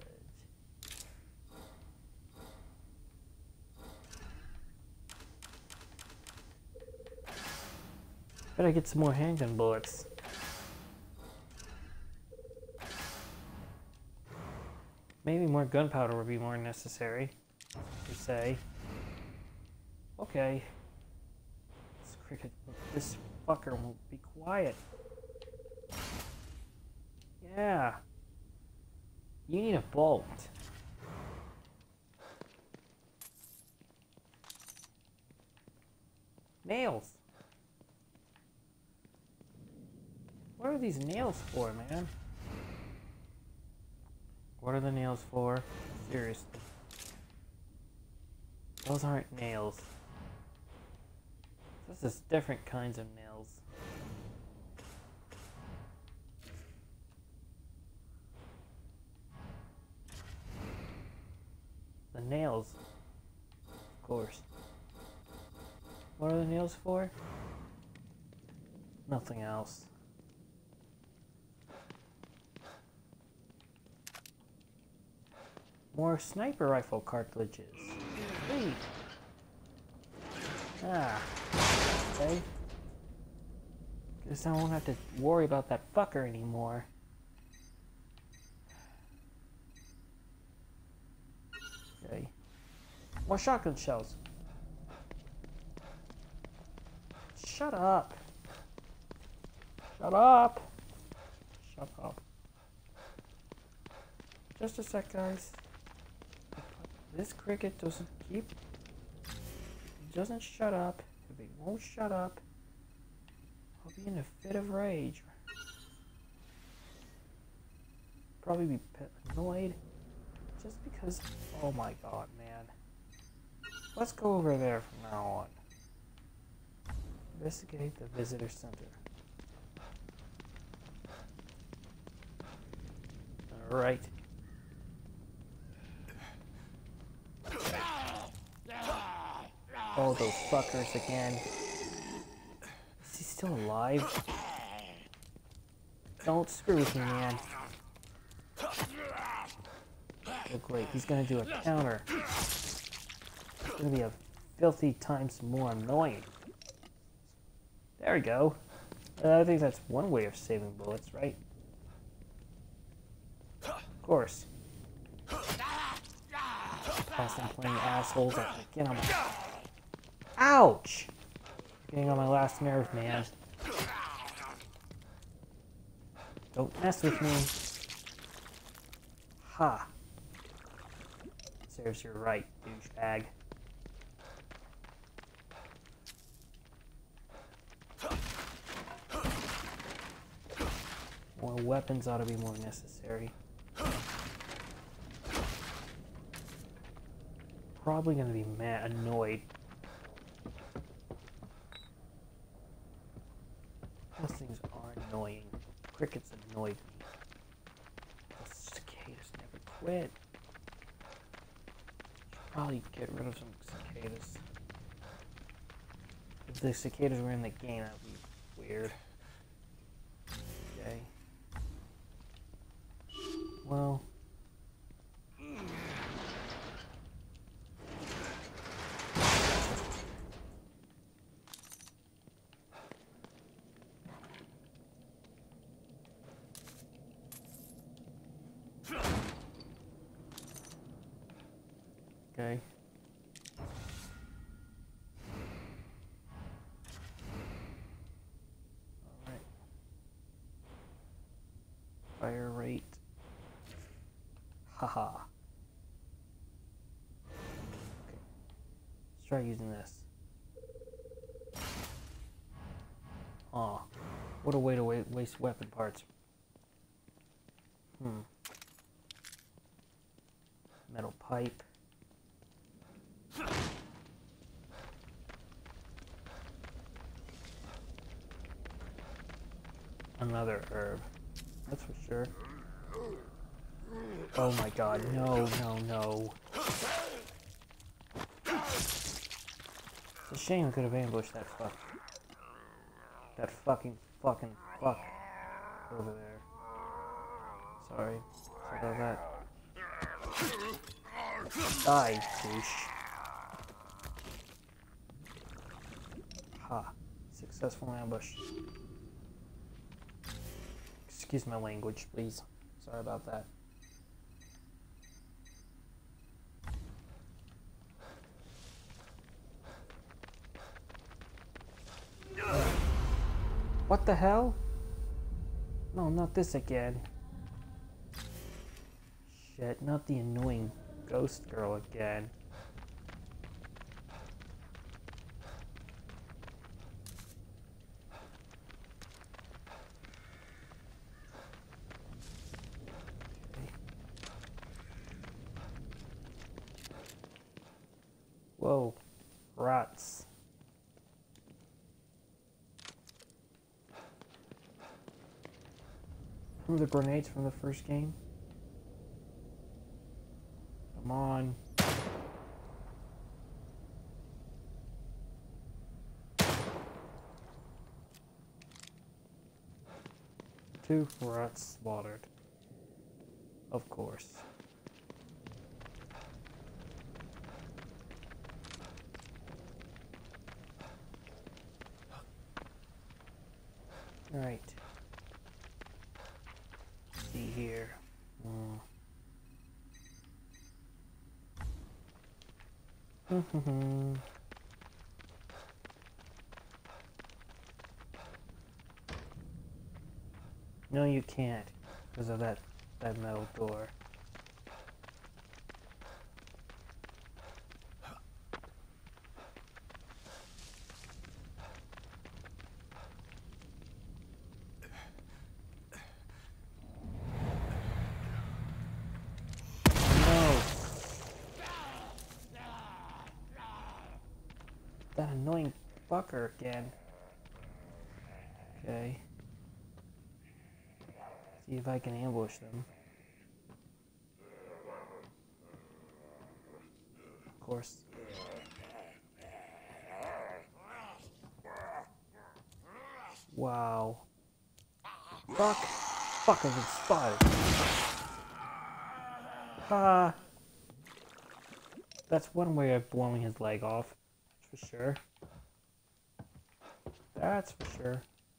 Better get some more handgun bullets. Maybe more gunpowder would be more necessary, you say. Okay. This cricket, this fucker won't be quiet. Yeah. You need a bolt. Nails. What are these nails for, man? What are the nails for? Seriously. Those aren't nails. This is different kinds of nails. The nails. Of course. What are the nails for? Nothing else. More sniper rifle cartridges. Sweet. Ah. Okay. Guess I won't have to worry about that fucker anymore. Okay. More shotgun shells. Shut up. Shut up. Shut up. Just a sec, guys. This cricket doesn't keep... It doesn't shut up. If it won't shut up, I'll be in a fit of rage. probably be annoyed just because, oh my god, man. Let's go over there from now on. Investigate the visitor center. Alright. Oh, those fuckers again. Is he still alive? Don't screw with me, man. Oh, great. He's gonna do a counter. It's gonna be a filthy times more annoying. There we go. Uh, I think that's one way of saving bullets, right? Of course. Past them playing assholes. Get on my... Ouch! Getting on my last nerve, man. Don't mess with me. Ha. Serves you right, douchebag. More weapons ought to be more necessary. Probably gonna be mad, annoyed. Those things are annoying. Crickets annoyed me. Those cicadas never quit. Probably get rid of some cicadas. If the cicadas were in the game, that would be weird. Okay. Well. Okay. Alright. Fire rate. Haha. Okay. Let's try using this. Aw. What a way to wa waste weapon parts. Hmm. Metal pipe. Another herb. That's for sure. Oh my god, no, no, no. It's a shame I could have ambushed that fuck. That fucking fucking fuck over there. Sorry. Sorry about that. Die, douche. Ha. Successful ambush. Excuse my language, please. Sorry about that. What the hell? No, not this again. Shit, not the annoying ghost girl again. Whoa, rats. Remember the grenades from the first game? Come on. Two rats slaughtered. Of course. Alright. See here. Mm. No, you can't, because of that, that metal door. annoying fucker again. Okay. See if I can ambush them. Of course. Wow. Fuck. Fuck, I've been spotted. Ha. That's one way of blowing his leg off. That's for sure. That's for sure.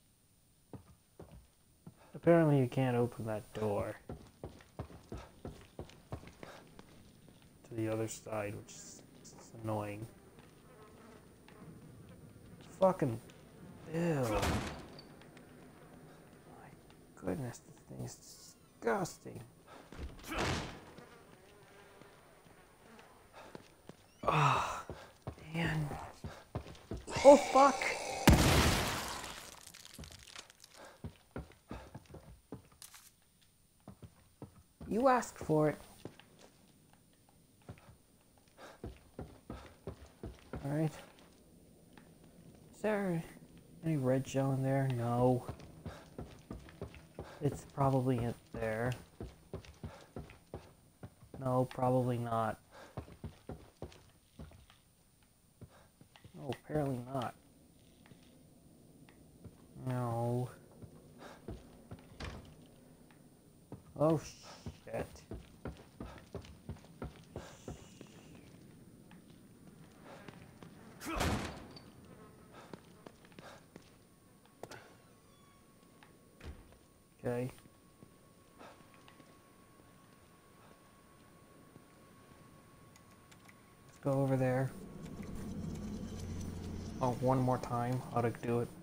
Apparently you can't open that door to the other side, which is, is annoying. Fucking ew. My goodness, this thing is disgusting. Oh, man. Oh, fuck. You asked for it. Alright. Is there any red gel in there? No. It's probably in there. No, probably not. No, apparently not. No. Oh, shit. Okay. Let's go over there. Oh, one more time. How to do it.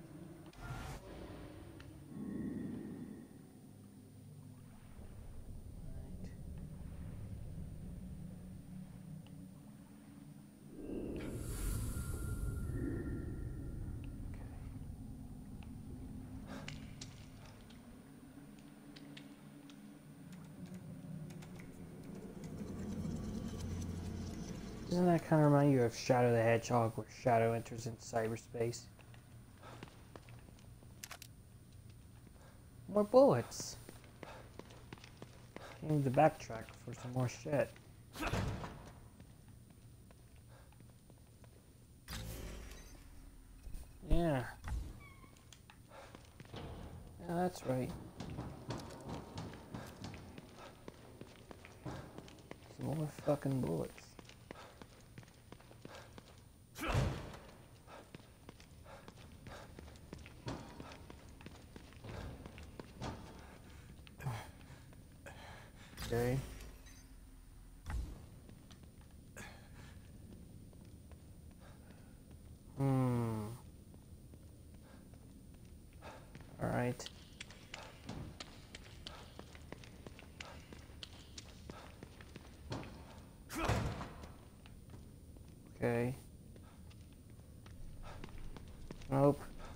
Doesn't that kind of remind you of Shadow the Hedgehog, where Shadow enters into cyberspace? More bullets. I need to backtrack for some more shit. Yeah. Yeah, that's right. Some more fucking bullets. Okay. Hmm. All right. Okay. Nope.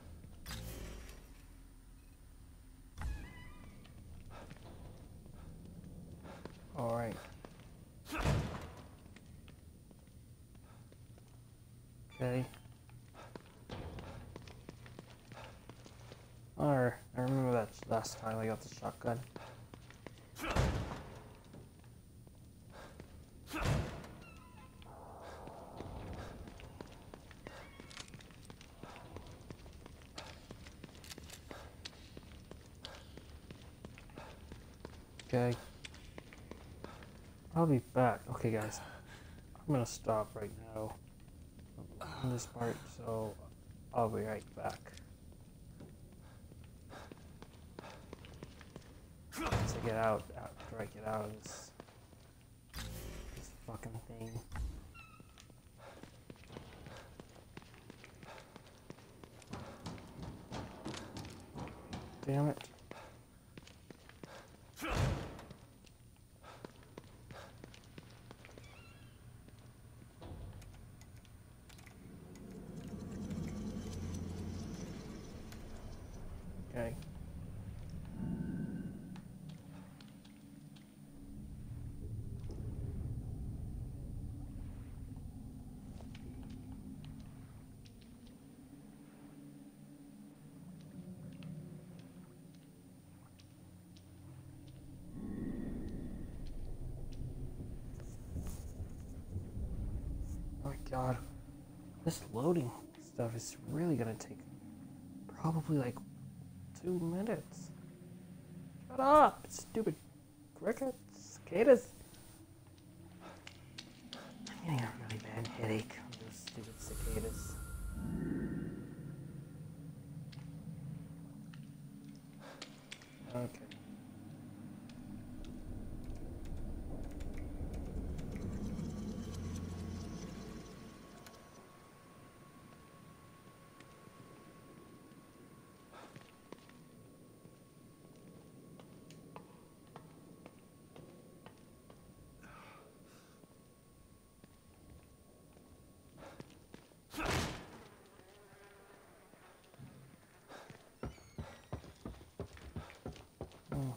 All right. Okay. Alright, I remember that last time I got the shotgun. Okay. I'll be back. Okay, guys. I'm gonna stop right now on this part, so I'll be right back. Once I get out, after I get out of this, this fucking thing. Damn it. Okay. god. This loading stuff is really gonna take probably like two minutes. Shut up, stupid crickets, cicadas. I'm getting a really bad headache from those stupid cicadas. Okay. Oh.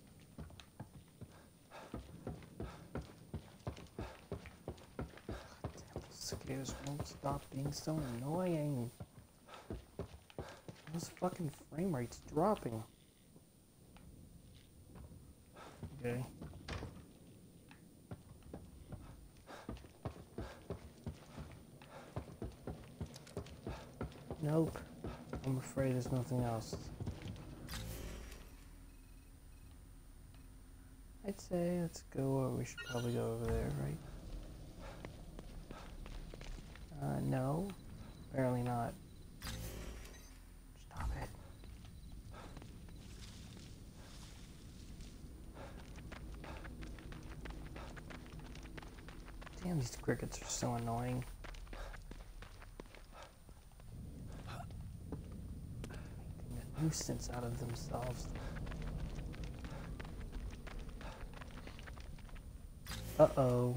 Cicadas won't stop being so annoying. This fucking frame rate's dropping. Okay. Nope. I'm afraid there's nothing else. I'd say let's go, uh, we should probably go over there, right? Uh, no. Apparently not. Stop it. Damn, these crickets are so annoying. Making a nuisance out of themselves. Uh-oh.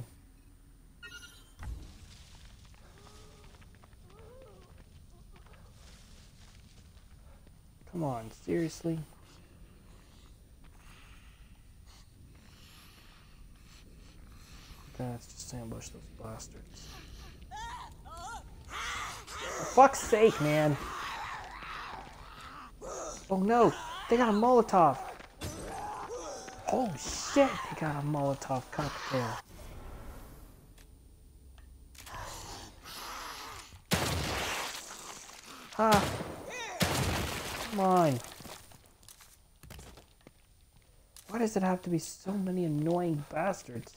Come on, seriously? Okay, let's just ambush those bastards. For fuck's sake, man! Oh no! They got a Molotov! Holy shit! They got a Molotov cocktail. Ah! Come on! Why does it have to be so many annoying bastards?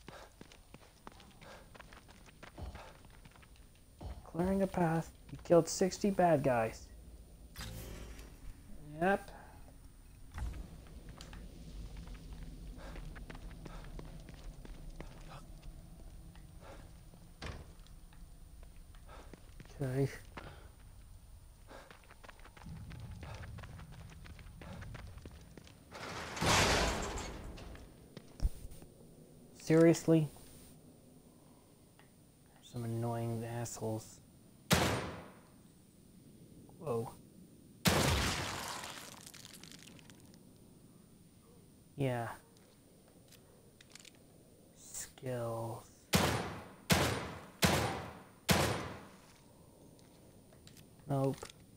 Clearing a path. You killed sixty bad guys. Yep. Okay. Seriously? Some annoying assholes. Whoa. Yeah. Skills. Nope.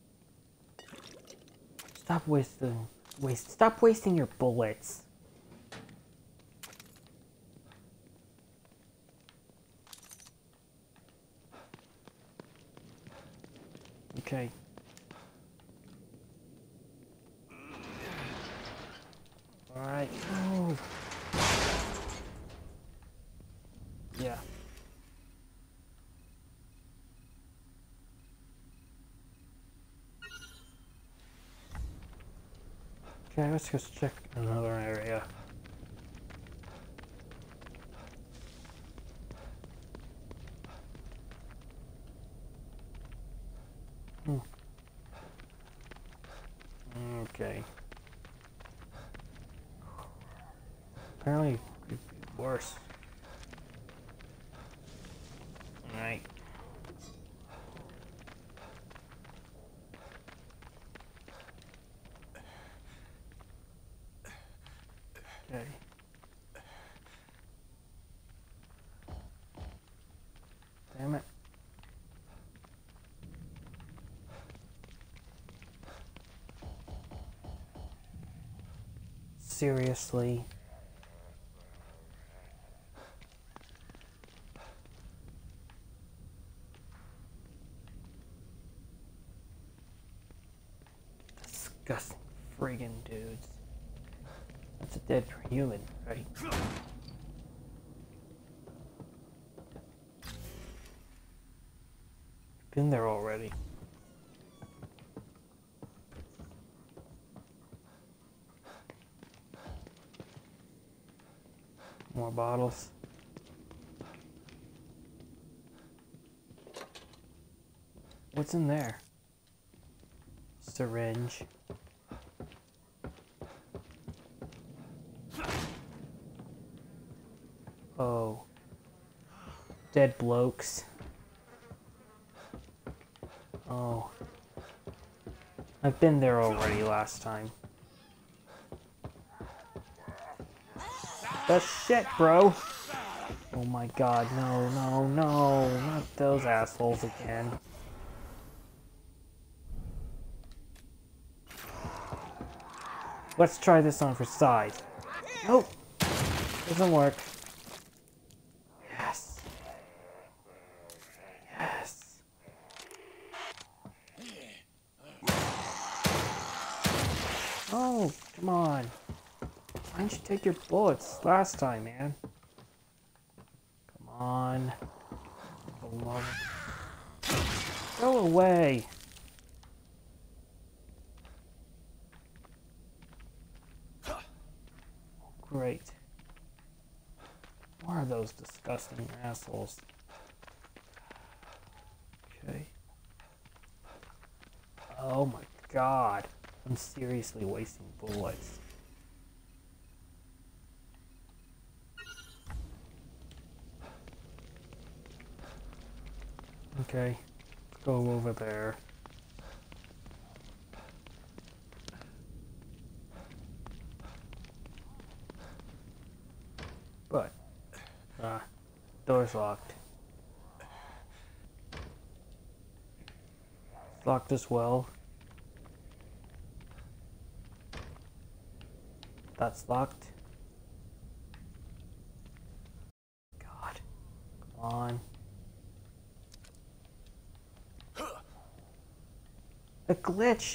Stop wasting waste stop wasting your bullets. Okay. Alright. Oh. Yeah. Okay, let's just check another area. Hmm. Okay. Apparently, it could be worse. Alright. Okay. Damn it. Seriously. Disgusting friggin' dudes. That's a dead human, right? Been there already. More bottles. What's in there? Syringe. Oh. Dead blokes. Oh. I've been there already last time. That's shit, bro. Oh my god, no, no, no. Not those assholes again. Let's try this on for size. Nope. Doesn't work. Yes. Yes. Oh, come on. Why didn't you take your bullets last time, man? Come on. Go, Go away. Great. More of those disgusting assholes. Okay. Oh my god. I'm seriously wasting bullets. Okay. Let's go over there. But, ah, door's locked. It's locked as well. That's locked. God, come on. A glitch.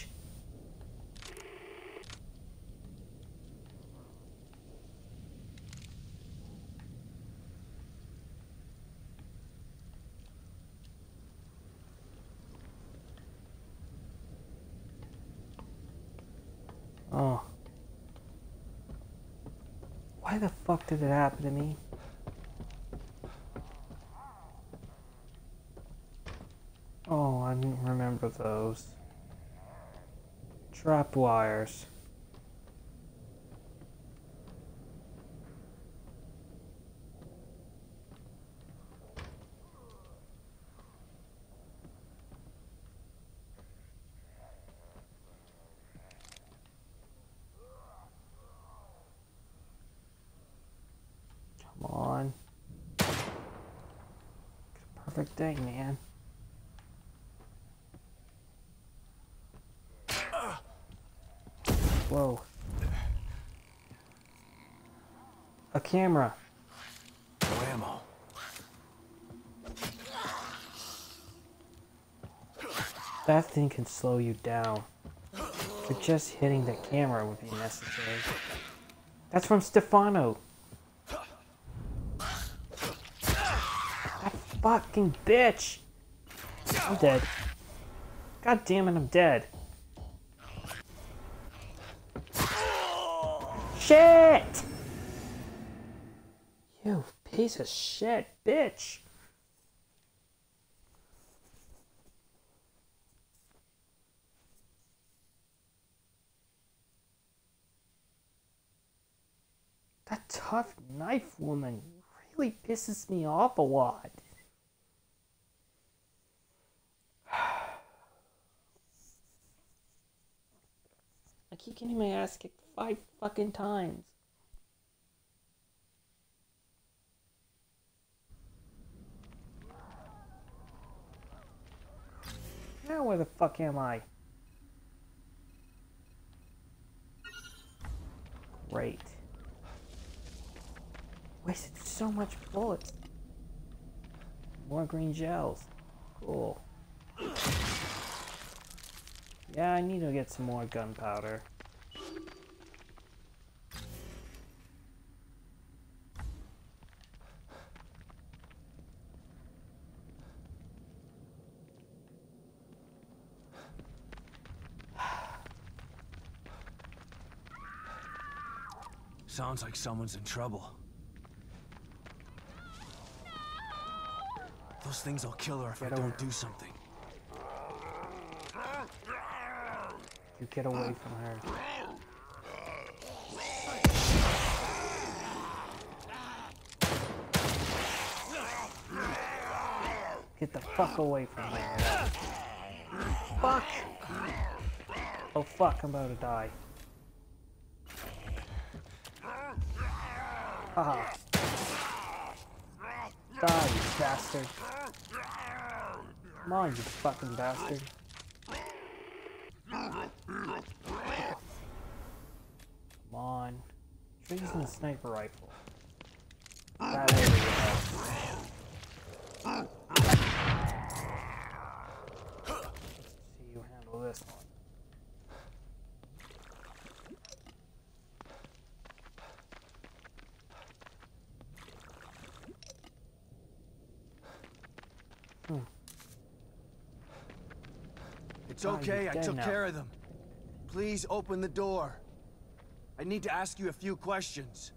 Oh. Why the fuck did it happen to me? Oh, I didn't remember those. Trap wires. Come on. Perfect day, man. Whoa. A camera. No ammo. That thing can slow you down. But just hitting the camera would be necessary. That's from Stefano. That fucking bitch. I'm dead. God damn it, I'm dead. Shit! You piece of shit, bitch. That tough knife woman really pisses me off a lot. I keep getting my ass kicked five fucking times. Now where the fuck am I? Great. Wasted so much bullets. More green gels. Cool. Yeah, I need to get some more gunpowder. Sounds like someone's in trouble. Those things will kill her if I Get don't over. do something. You get away from her. Get the fuck away from her. Fuck! Oh fuck, I'm about to die. Haha. Die, you bastard. Come on, you fucking bastard. Come on. You're using a sniper rifle. That area would help. Let's see you handle this one. Hmm. It's Ah, okay, you're I dead took now. care of them. Please open the door. I need to ask you a few questions.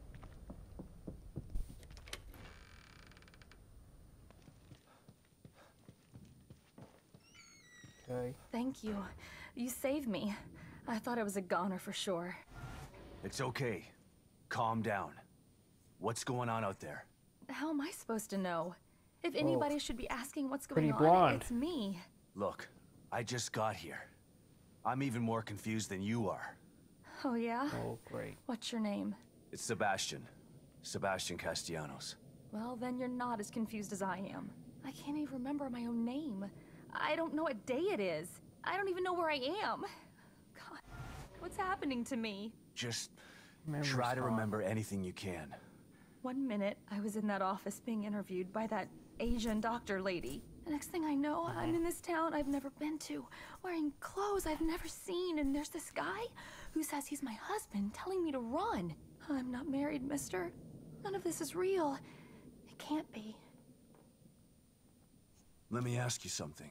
Okay. Thank you. You saved me. I thought I was a goner for sure. It's okay. Calm down. What's going on out there? How am I supposed to know? If anybody should be asking what's Pretty going on, blonde. it's me. Look, I just got here. I'm even more confused than you are. Oh yeah? Oh, great. What's your name? It's Sebastian. Sebastian Castellanos. Well, then you're not as confused as I am. I can't even remember my own name. I don't know what day it is. I don't even know where I am. God, what's happening to me? Just Memory's try to gone. remember anything you can. One minute, I was in that office being interviewed by that Asian doctor lady. The next thing I know, I'm in this town I've never been to, wearing clothes I've never seen, and there's this guy who says he's my husband, telling me to run. I'm not married, mister. None of this is real. It can't be. Let me ask you something.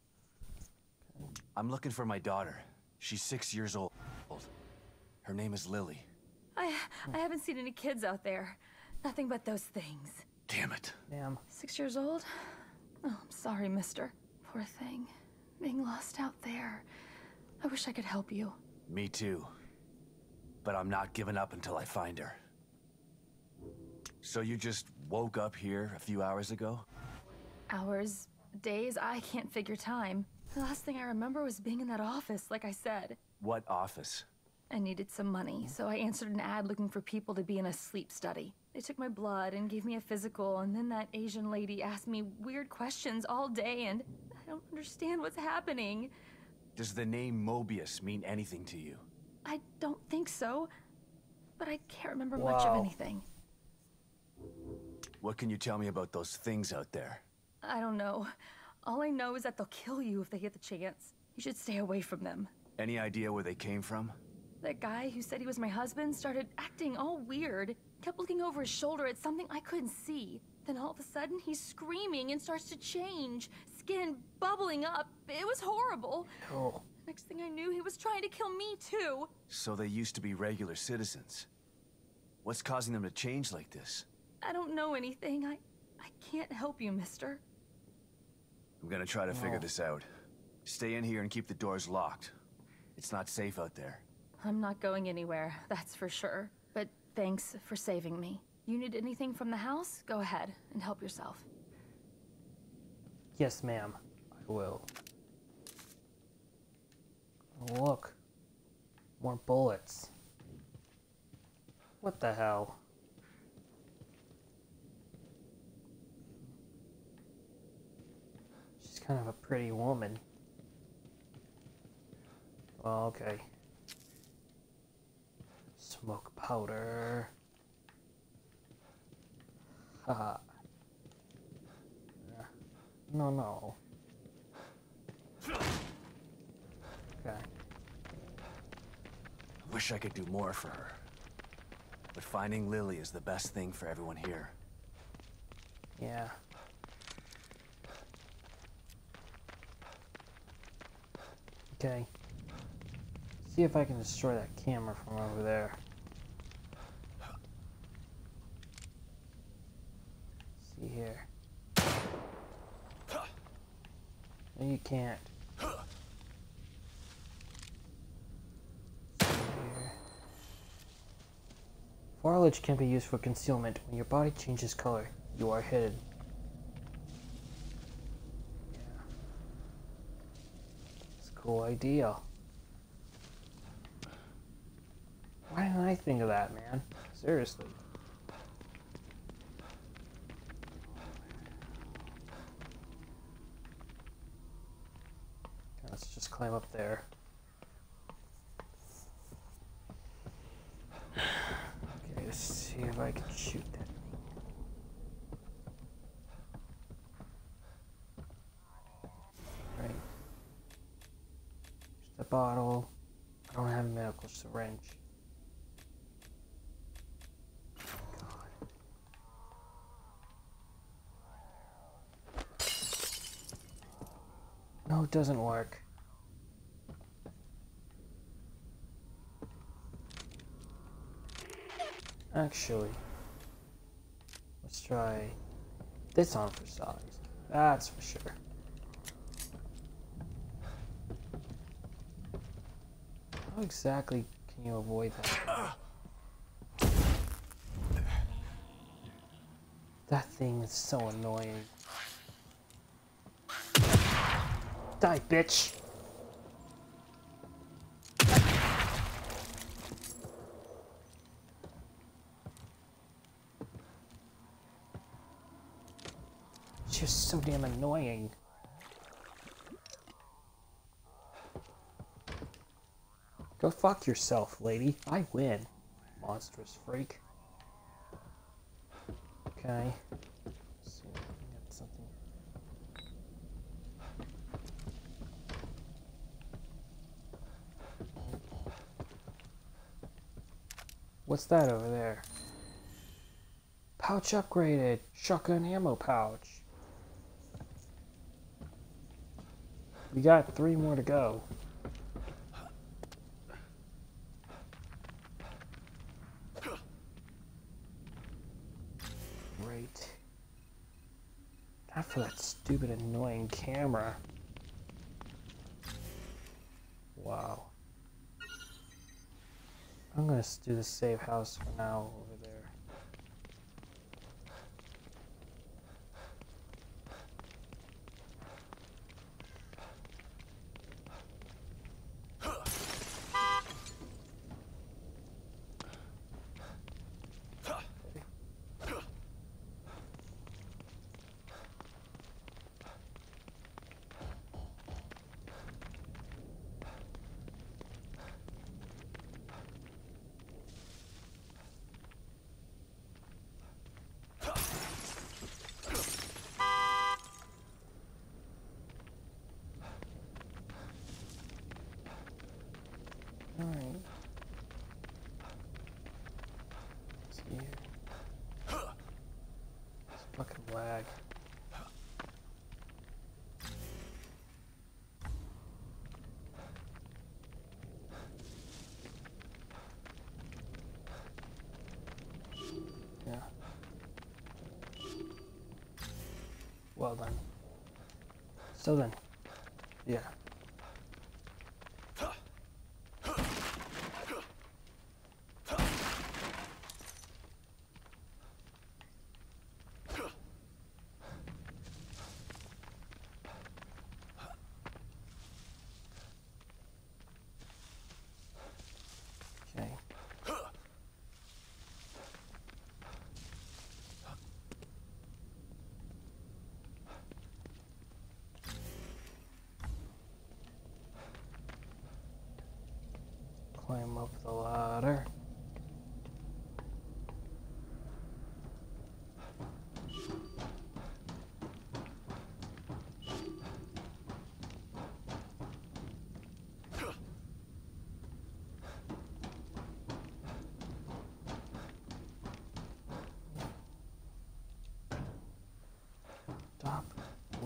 I'm looking for my daughter. She's six years old. Her name is Lily. I I haven't seen any kids out there. Nothing but those things. Damn it. Damn. Six years old? Oh, I'm sorry, mister. Poor thing. Being lost out there. I wish I could help you. Me too. But I'm not giving up until I find her. So you just woke up here a few hours ago? Hours, days, I can't figure time. The last thing I remember was being in that office, like I said. What office? I needed some money, so I answered an ad looking for people to be in a sleep study. They took my blood and gave me a physical, and then that Asian lady asked me weird questions all day, and I don't understand what's happening. Does the name Mobius mean anything to you? I don't think so, but I can't remember much of Wow. anything. What can you tell me about those things out there? I don't know. All I know is that they'll kill you if they get the chance. You should stay away from them. Any idea where they came from? That guy who said he was my husband started acting all weird. Kept looking over his shoulder at something I couldn't see. Then all of a sudden, he's screaming and starts to change. Skin bubbling up. It was horrible. Oh. Next thing I knew, he was trying to kill me too. So they used to be regular citizens. What's causing them to change like this? I don't know anything. I... I can't help you, mister. I'm gonna try to figure Oh. this out. Stay in here and keep the doors locked. It's not safe out there. I'm not going anywhere, that's for sure. But thanks for saving me. You need anything from the house? Go ahead and help yourself. Yes, ma'am. I will. Oh, look. More bullets. What the hell? She's kind of a pretty woman. Oh, okay. Smoke powder. Haha. No, no. Wish I could do more for her. But finding Lily is the best thing for everyone here. Yeah. Okay. See if I can destroy that camera from over there. See here. No, you can't. See here. Foliage can be used for concealment. When your body changes color, you are hidden. Yeah. It's a cool idea. Why didn't I think of that, man? Seriously. Let's just climb up there. Okay, let's see if I can shoot that thing. Right. There's the bottle. I don't have a medical syringe. No, it doesn't work. Actually, let's try this on for size. That's for sure. How exactly can you avoid that? That thing is so annoying. Die, bitch! She's so damn annoying. Go fuck yourself, lady. I win. Monstrous freak. Okay. Let's see if we can get something. What's that over there? Pouch upgraded. Shotgun ammo pouch. We got three more to go. Great. Not for that stupid annoying camera. Wow. I'm gonna do the safe house for now over there. Alright. See here. It's fucking lag. Yeah. Well done. So then. Yeah. Okay.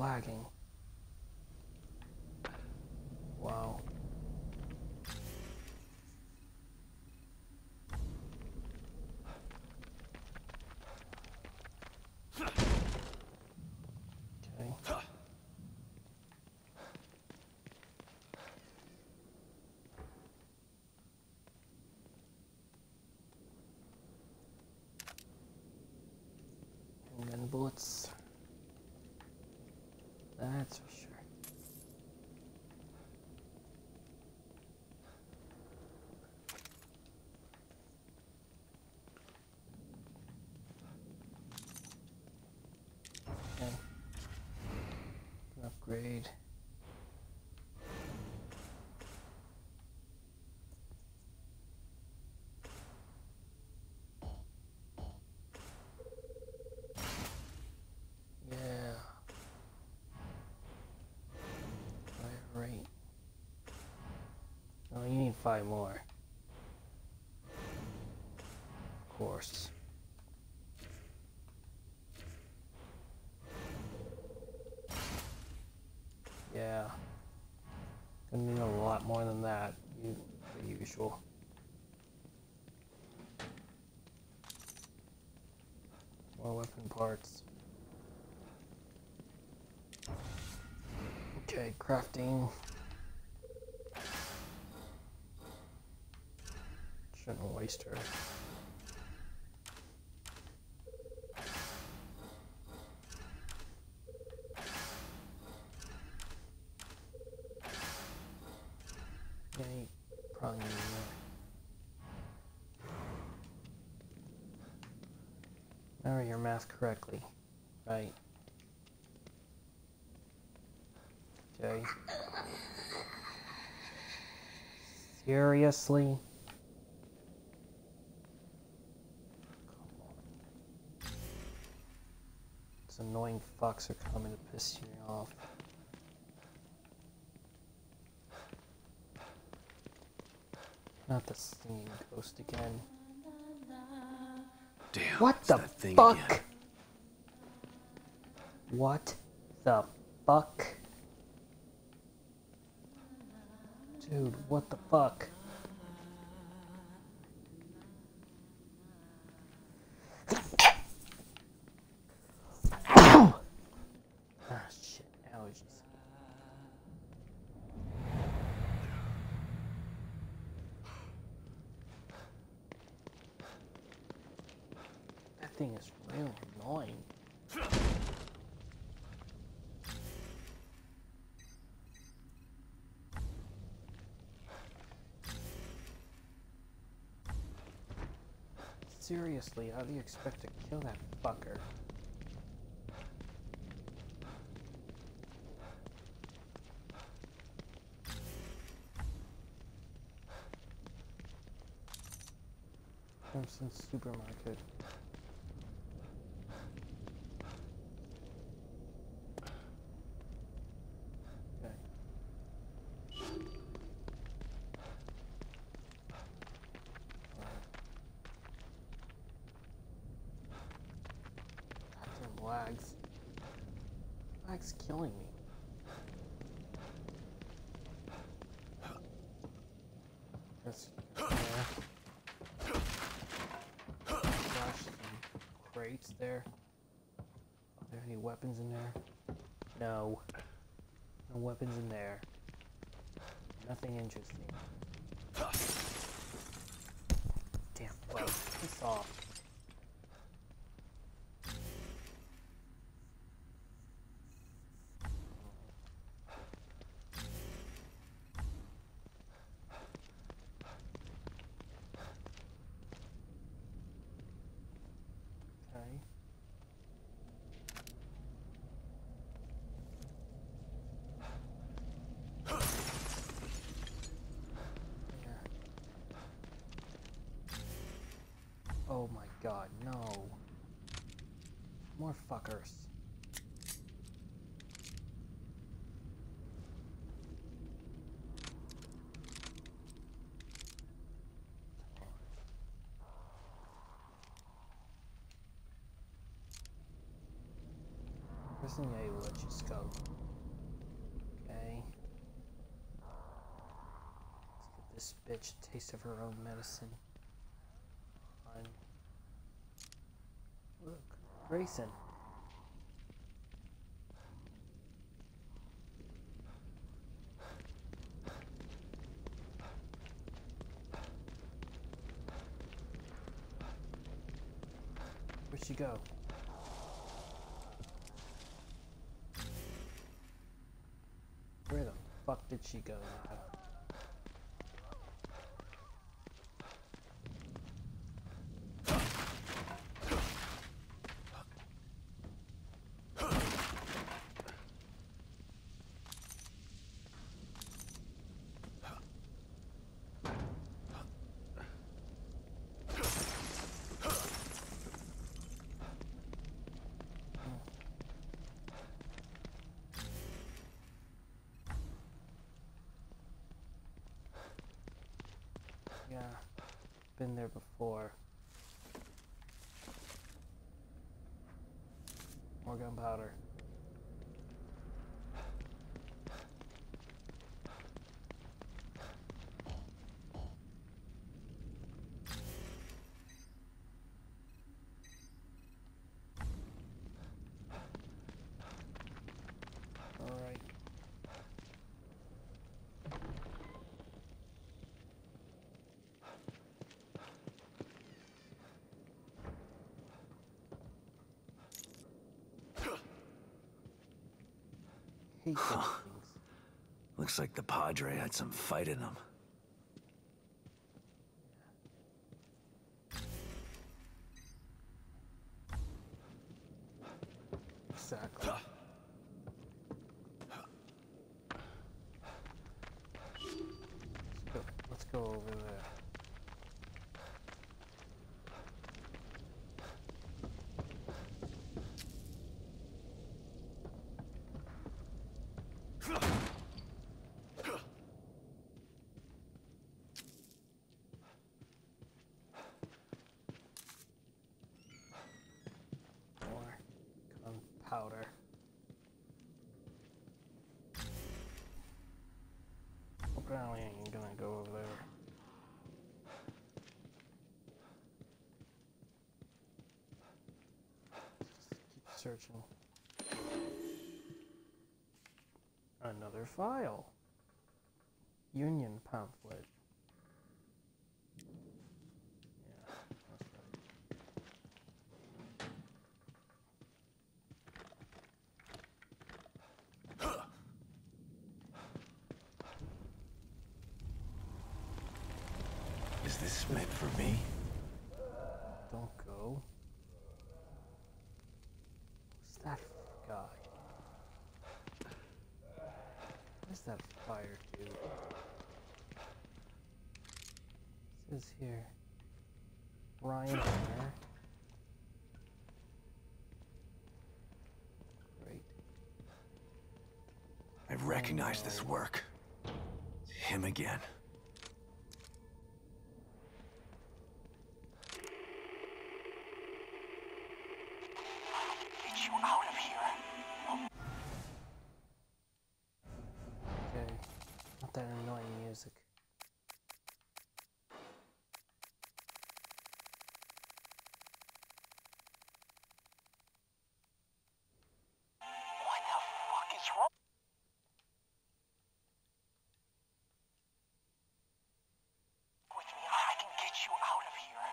lagging. Wow. Okay. And then bullets. That's for sure. Okay. Upgrade. Yeah. Fire rate. Oh, you need five more. Of course. Yeah. Gonna need a lot more than that, you, the usual. More weapon parts. Okay, crafting. Shouldn't waste her. Yeah, you probably need more. Remember your math correctly, right? Okay. Seriously? These annoying fucks are coming to piss you off. Not the stinging ghost again. Damn. What it's the that thing fuck? again. What the fuck? Dude, what the fuck? Ah, shit, allergies. That thing is really annoying. Seriously, how do you expect to kill that fucker? Simpsons Supermarket. Okay. Goddamn lags. Lag's killing me. That's there. Flash some crates there. Are there any weapons in there? No. No weapons in there. Nothing interesting. Damn, well, piss off. Okay. Oh my god, no. More fuckers. This medicine? Yeah, you let just go. Okay. Let's give this bitch a taste of her own medicine. Fine. Look, Grayson. Where'd she go? Where the fuck did she go now? Yeah, been there before. More gunpowder. All right. Hate those things. Looks like the Padre had some fight in him. Exactly. Let's go, let's go over there. More gunpowder. Apparently I ain't gonna go over there. Just keep searching. Another file. Union pamphlet. Yeah, that's right. Is this meant for me? Don't go. Who's that guy? What does that fire do? It says here, Ryan Hunter. Great. I recognize this work. It's him again. Get you out of here. Okay. Not that annoying music. What the fuck is wrong with me? I can get you out of here.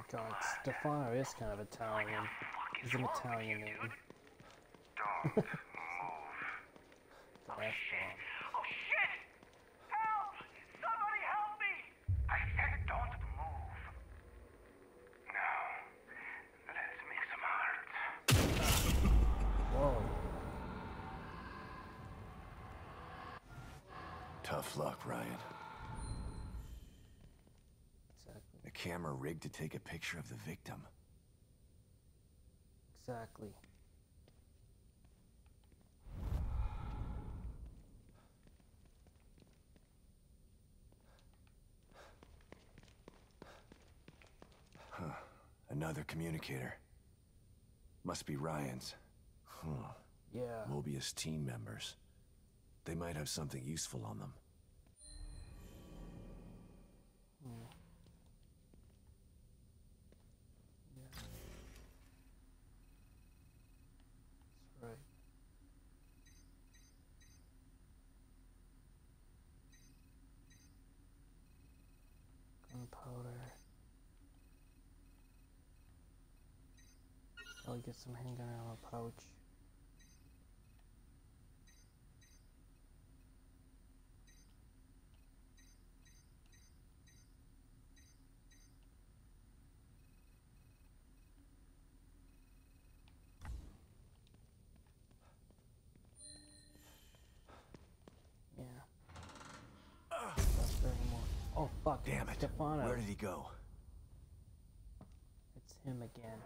God, Stefano is kind of Italian. He's an Italian name. Don't move. Oh, shit! Oh shit! Help! Somebody help me! I said don't move. Now, let's make some art. Whoa. Tough luck, Ryan. Exactly. The camera rigged to take a picture of the victim. Exactly. Huh. Another communicator. Must be Ryan's. Huh. Yeah. Mobius team members. They might have something useful on them. Hmm. Yeah. That's right. Gunpowder. I'll get some handgun ammo pouch. Yeah. Not there anymore. Oh fuck! Damn it. Stefano. Where did he go? It's him again.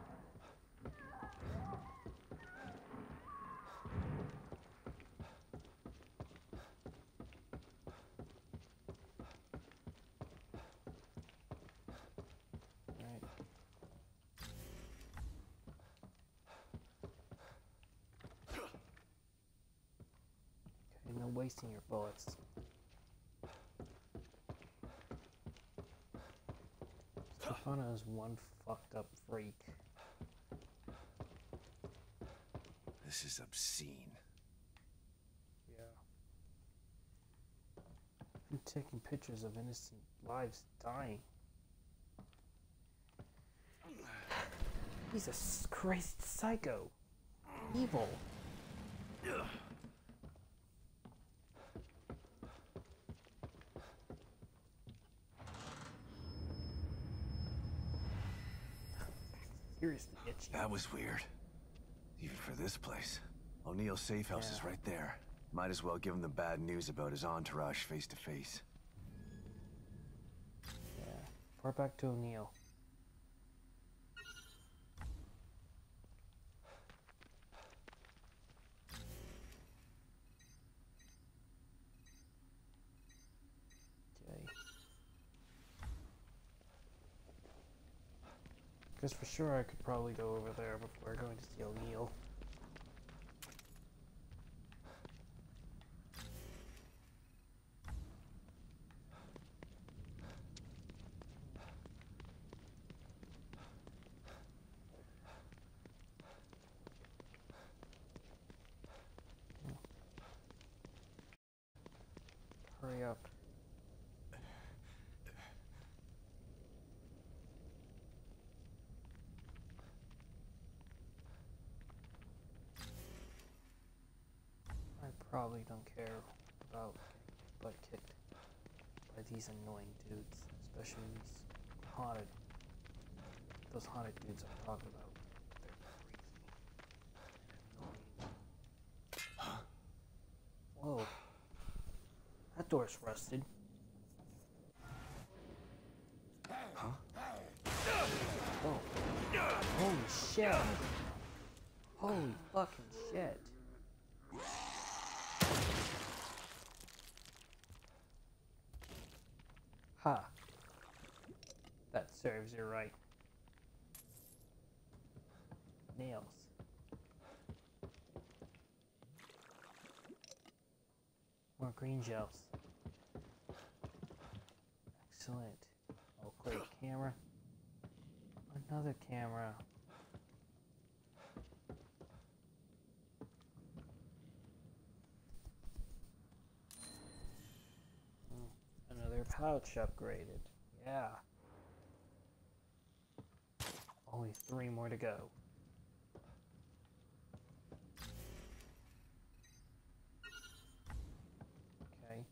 Right. Okay, no wasting your bullets. Stefano is one fucked up freak. This is obscene. Yeah. I'm taking pictures of innocent lives dying. He's a s- crazy psycho. Evil. Seriously itchy. That was weird. Even for this place. O'Neill's safe house Yeah. is right there. Might as well give him the bad news about his entourage face to face. Yeah. Report back to O'Neill. Okay. Because for sure I could probably go over there before going to see O'Neill. Hurry up. I probably don't care about getting butt kicked by these annoying dudes, especially these haunted, those haunted dudes I'm talking about. They're freaky and annoying. Whoa. That door's rusted. Huh? Oh. Holy shit. Holy fucking shit. Ha. That serves you right. Nails. More green gels. Excellent. I'll clear the camera. Another camera. Hmm, another pouch upgraded. Yeah. Only three more to go. Okay.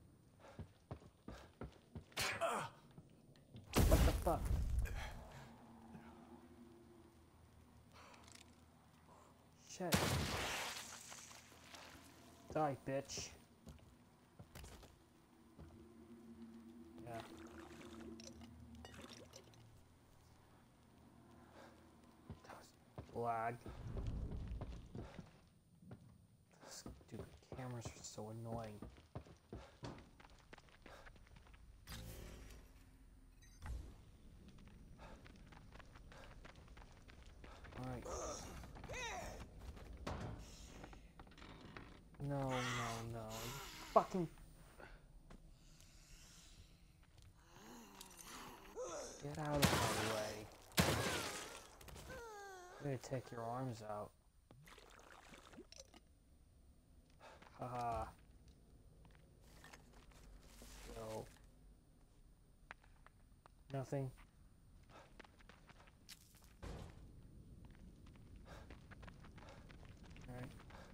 What the fuck? Shit. Die, bitch. Yeah. Lag. Stupid cameras are so annoying. Alright. No, no, no. Fucking. Get out of my way. I'm gonna take your arms out. Haha. So. Nothing. Alright.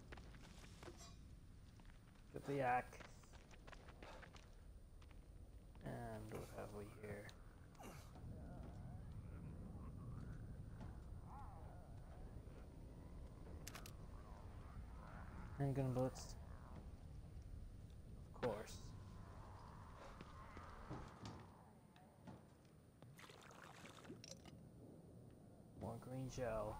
Get the axe. And what have we here? Handgun bullets. Of course. More green gel.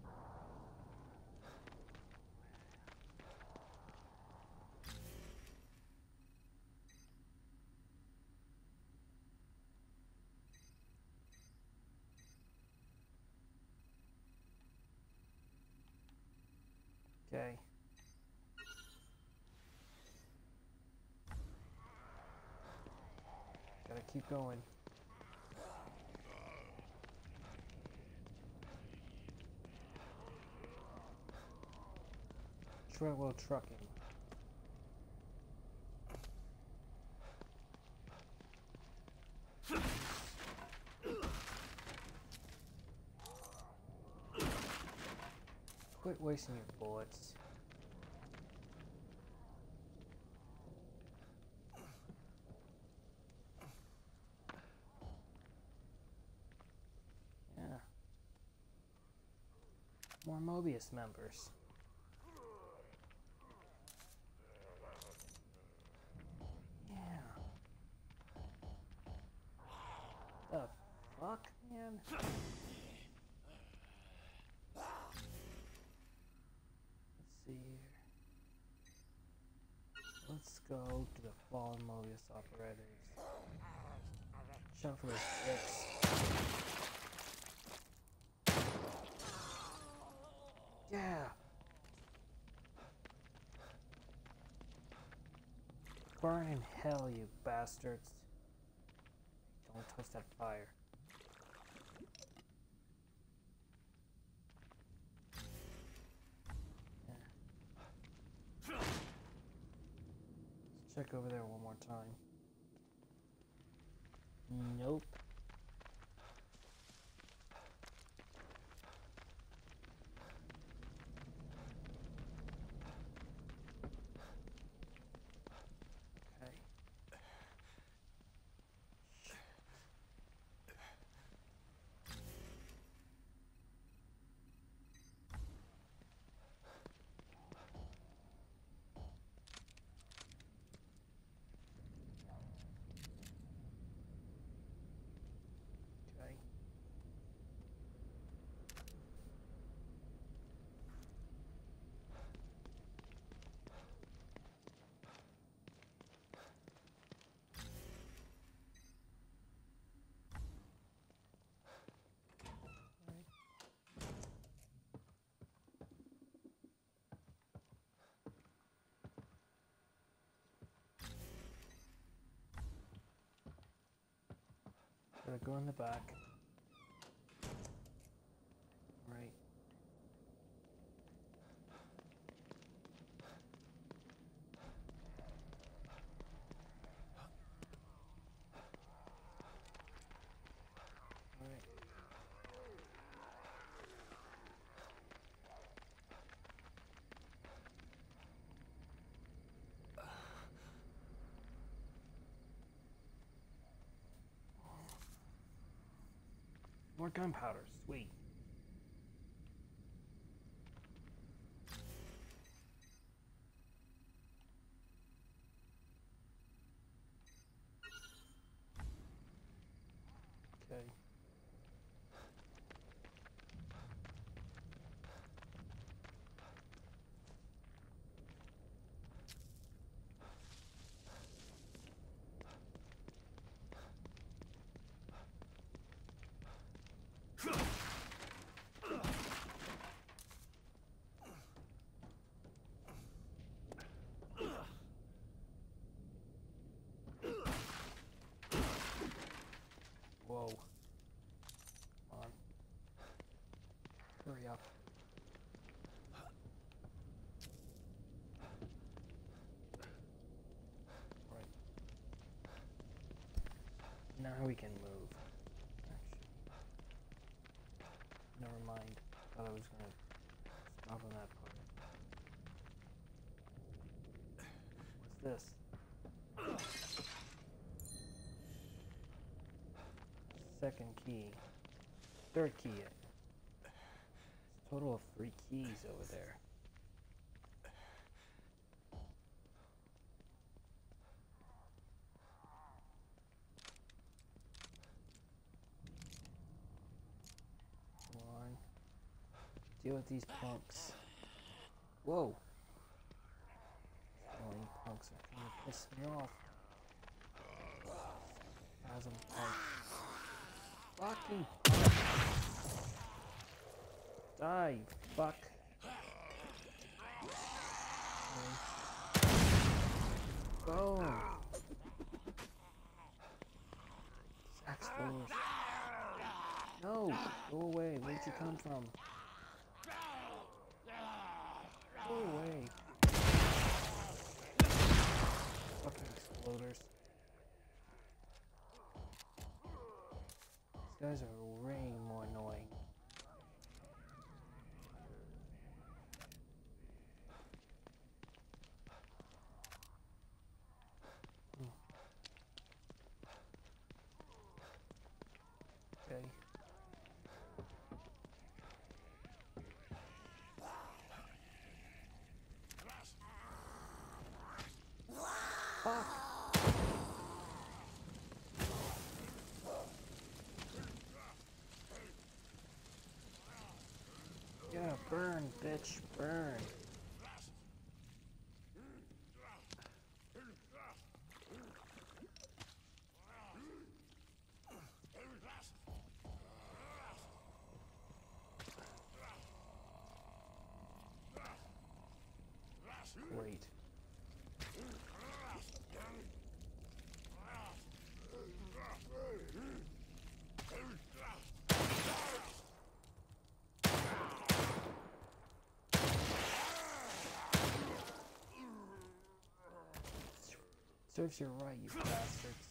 Okay. Gotta keep going. Treadwell trucking. Quit wasting your bullets. Yeah. More Mobius members. Yeah. The fuck, man? See here. Let's go to the fallen Mobius operators. Jump for those dicks. Yeah. Burn in hell, you bastards. Don't touch that fire. Check over there one more time. Nope. Okay. Okay. Gotta go in the back. Right. Right. More gunpowder, sweet. Okay. Whoa. Come on. Hurry up. Right. Now we can move. Actually. Never mind. Thought I was gonna stop on that part. What's this? Second key. Third key. It's a total of three keys over there. Come on. Deal with these punks. Whoa! Oh, you punks are gonna piss me off. Spasm punk. Fucking die, fuck. Go. Axe throwers. No, go away. Where'd you come from? Go away. Fucking exploders. These guys are way more annoying. Hmm. Okay. Fuck! Yeah, burn, bitch, burn. Wait. Serves you right, you bastards.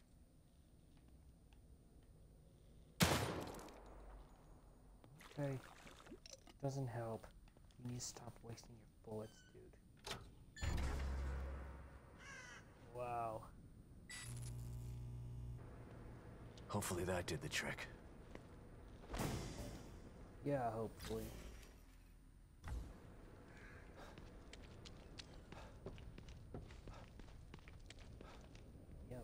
Okay. Doesn't help. You need to stop wasting your bullets, dude. Wow. Hopefully that did the trick. Yeah, hopefully. Yep.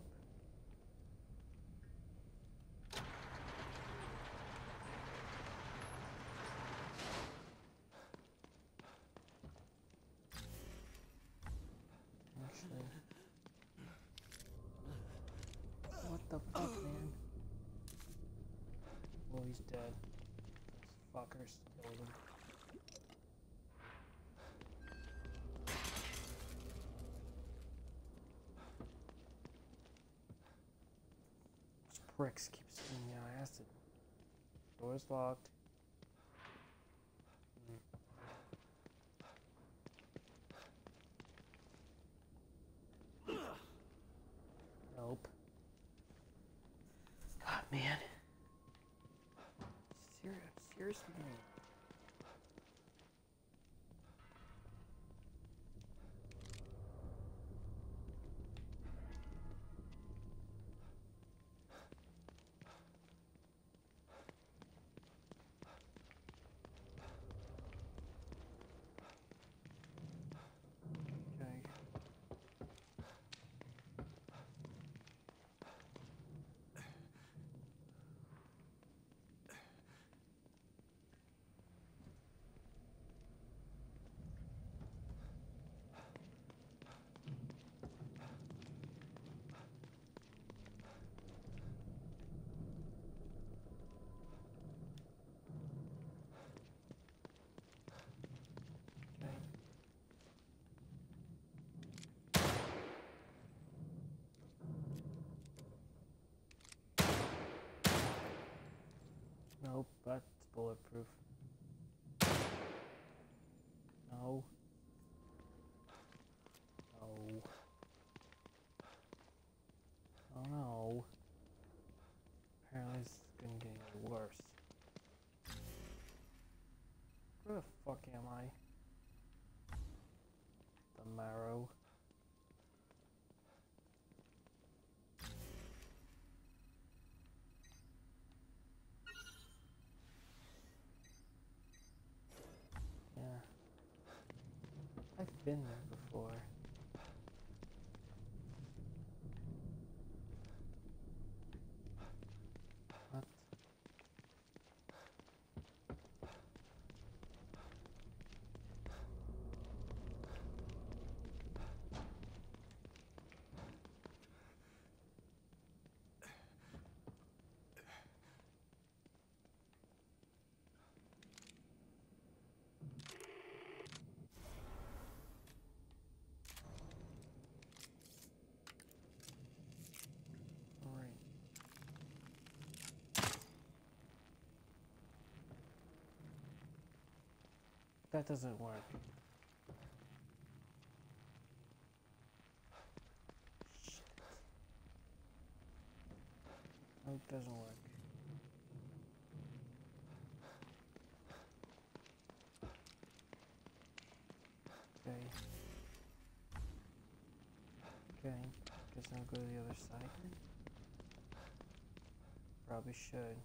Actually. What the fuck, man? Well, he's dead. Those fuckers killed him. Those pricks keep spitting out acid. Door's locked. Hmm. Nope. God, man. Serious, seriously, man. Nope, that's bulletproof. No. No. Oh no. Apparently this is gonna get even worse. Where the fuck am I? The marrow. Yeah. I've been there before. What? That doesn't work. Shit. No, it doesn't work. Okay. Okay. Guess I'll go to the other side then. Probably should.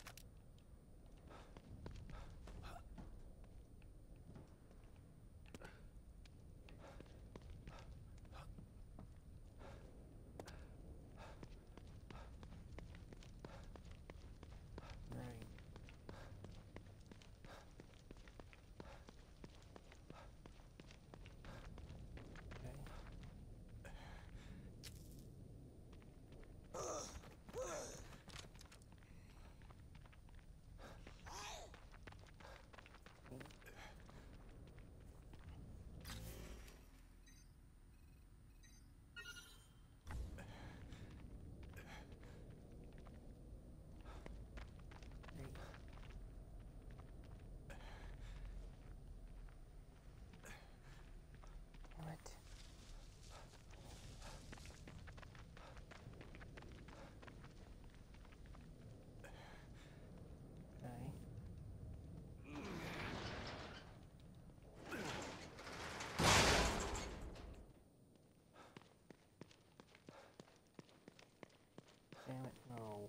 Damn it, no.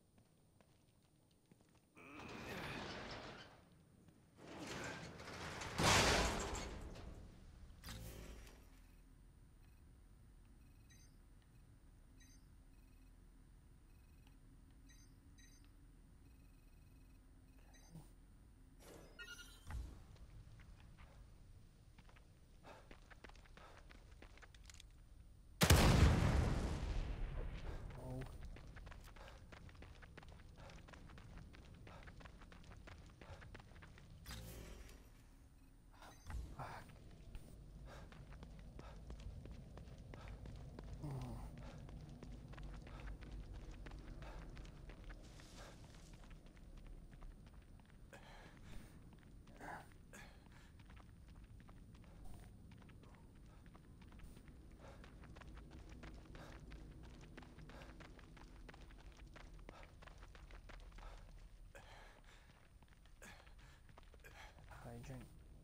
Hydrant.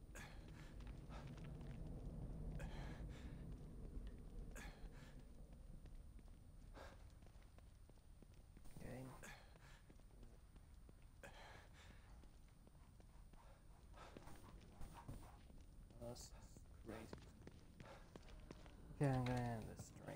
Okay. That's crazy. Okay, I'm gonna end this stream.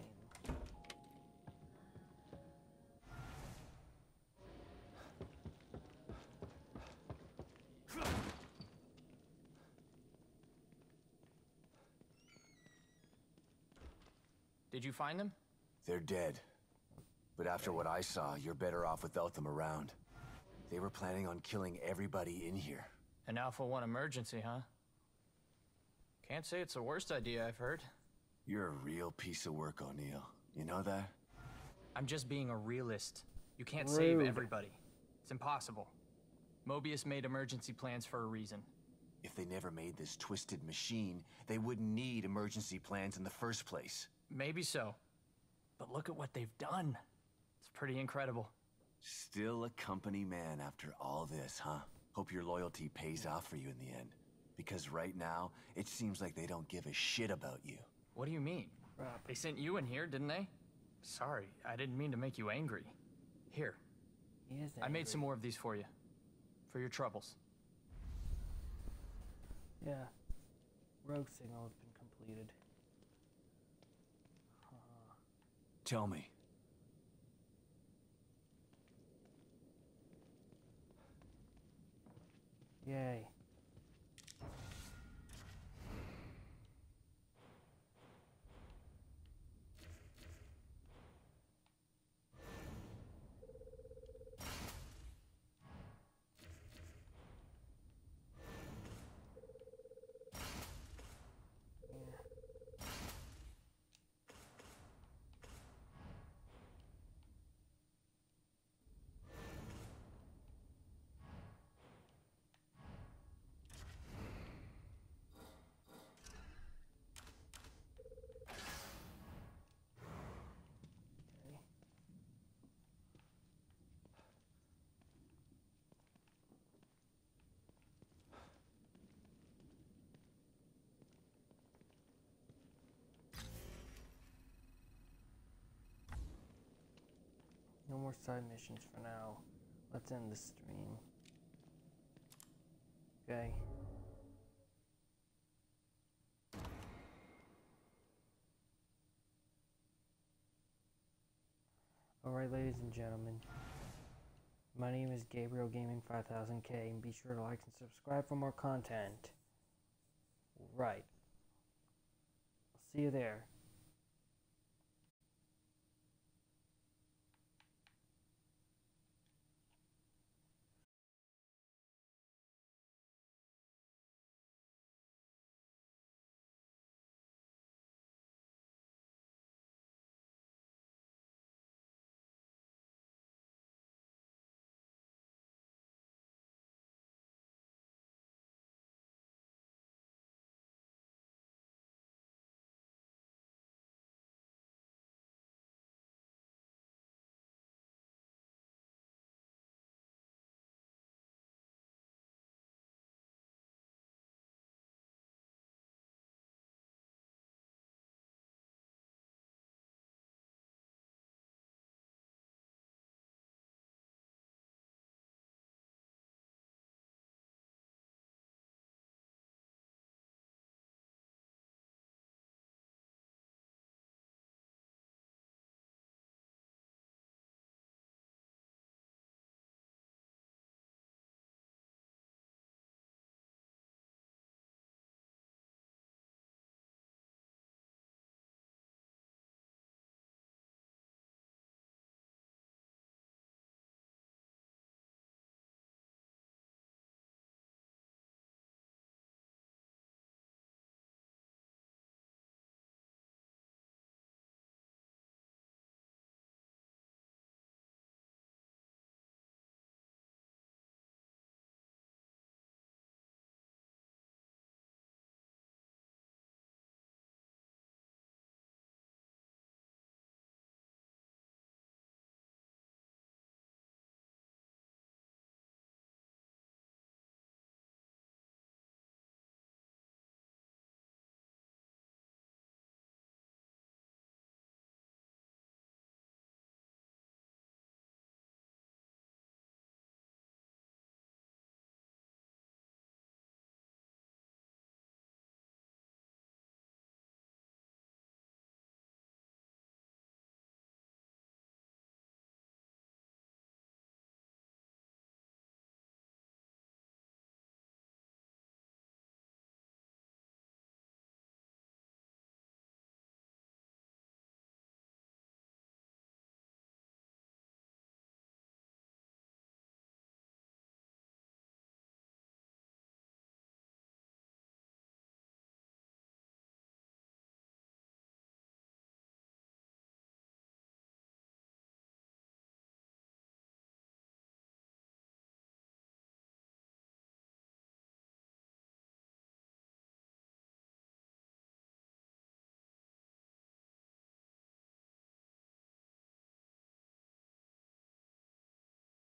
Did you find them? They're dead. But after what I saw, you're better off without them around. They were planning on killing everybody in here. An Alpha one emergency, huh? Can't say it's the worst idea I've heard. You're a real piece of work, O'Neill. You know that? I'm just being a realist. You can't Rude. save everybody. It's impossible. Mobius made emergency plans for a reason. If they never made this twisted machine, they wouldn't need emergency plans in the first place. Maybe so. But look at what they've done. It's pretty incredible. Still a company man after all this, huh? Hope your loyalty pays off for you in the end. Because right now, it seems like they don't give a shit about you. What do you mean? Crap. They sent you in here, didn't they? Sorry, I didn't mean to make you angry. Here, He is I made angry. some more of these for you. For your troubles. Yeah. Rogue signal has been completed. Uh, Tell me, yay. No more side missions for now. Let's end the stream. Okay. Alright, ladies and gentlemen. My name is Gabriel Gaming five thousand K, and be sure to like and subscribe for more content. Right. I'll see you there.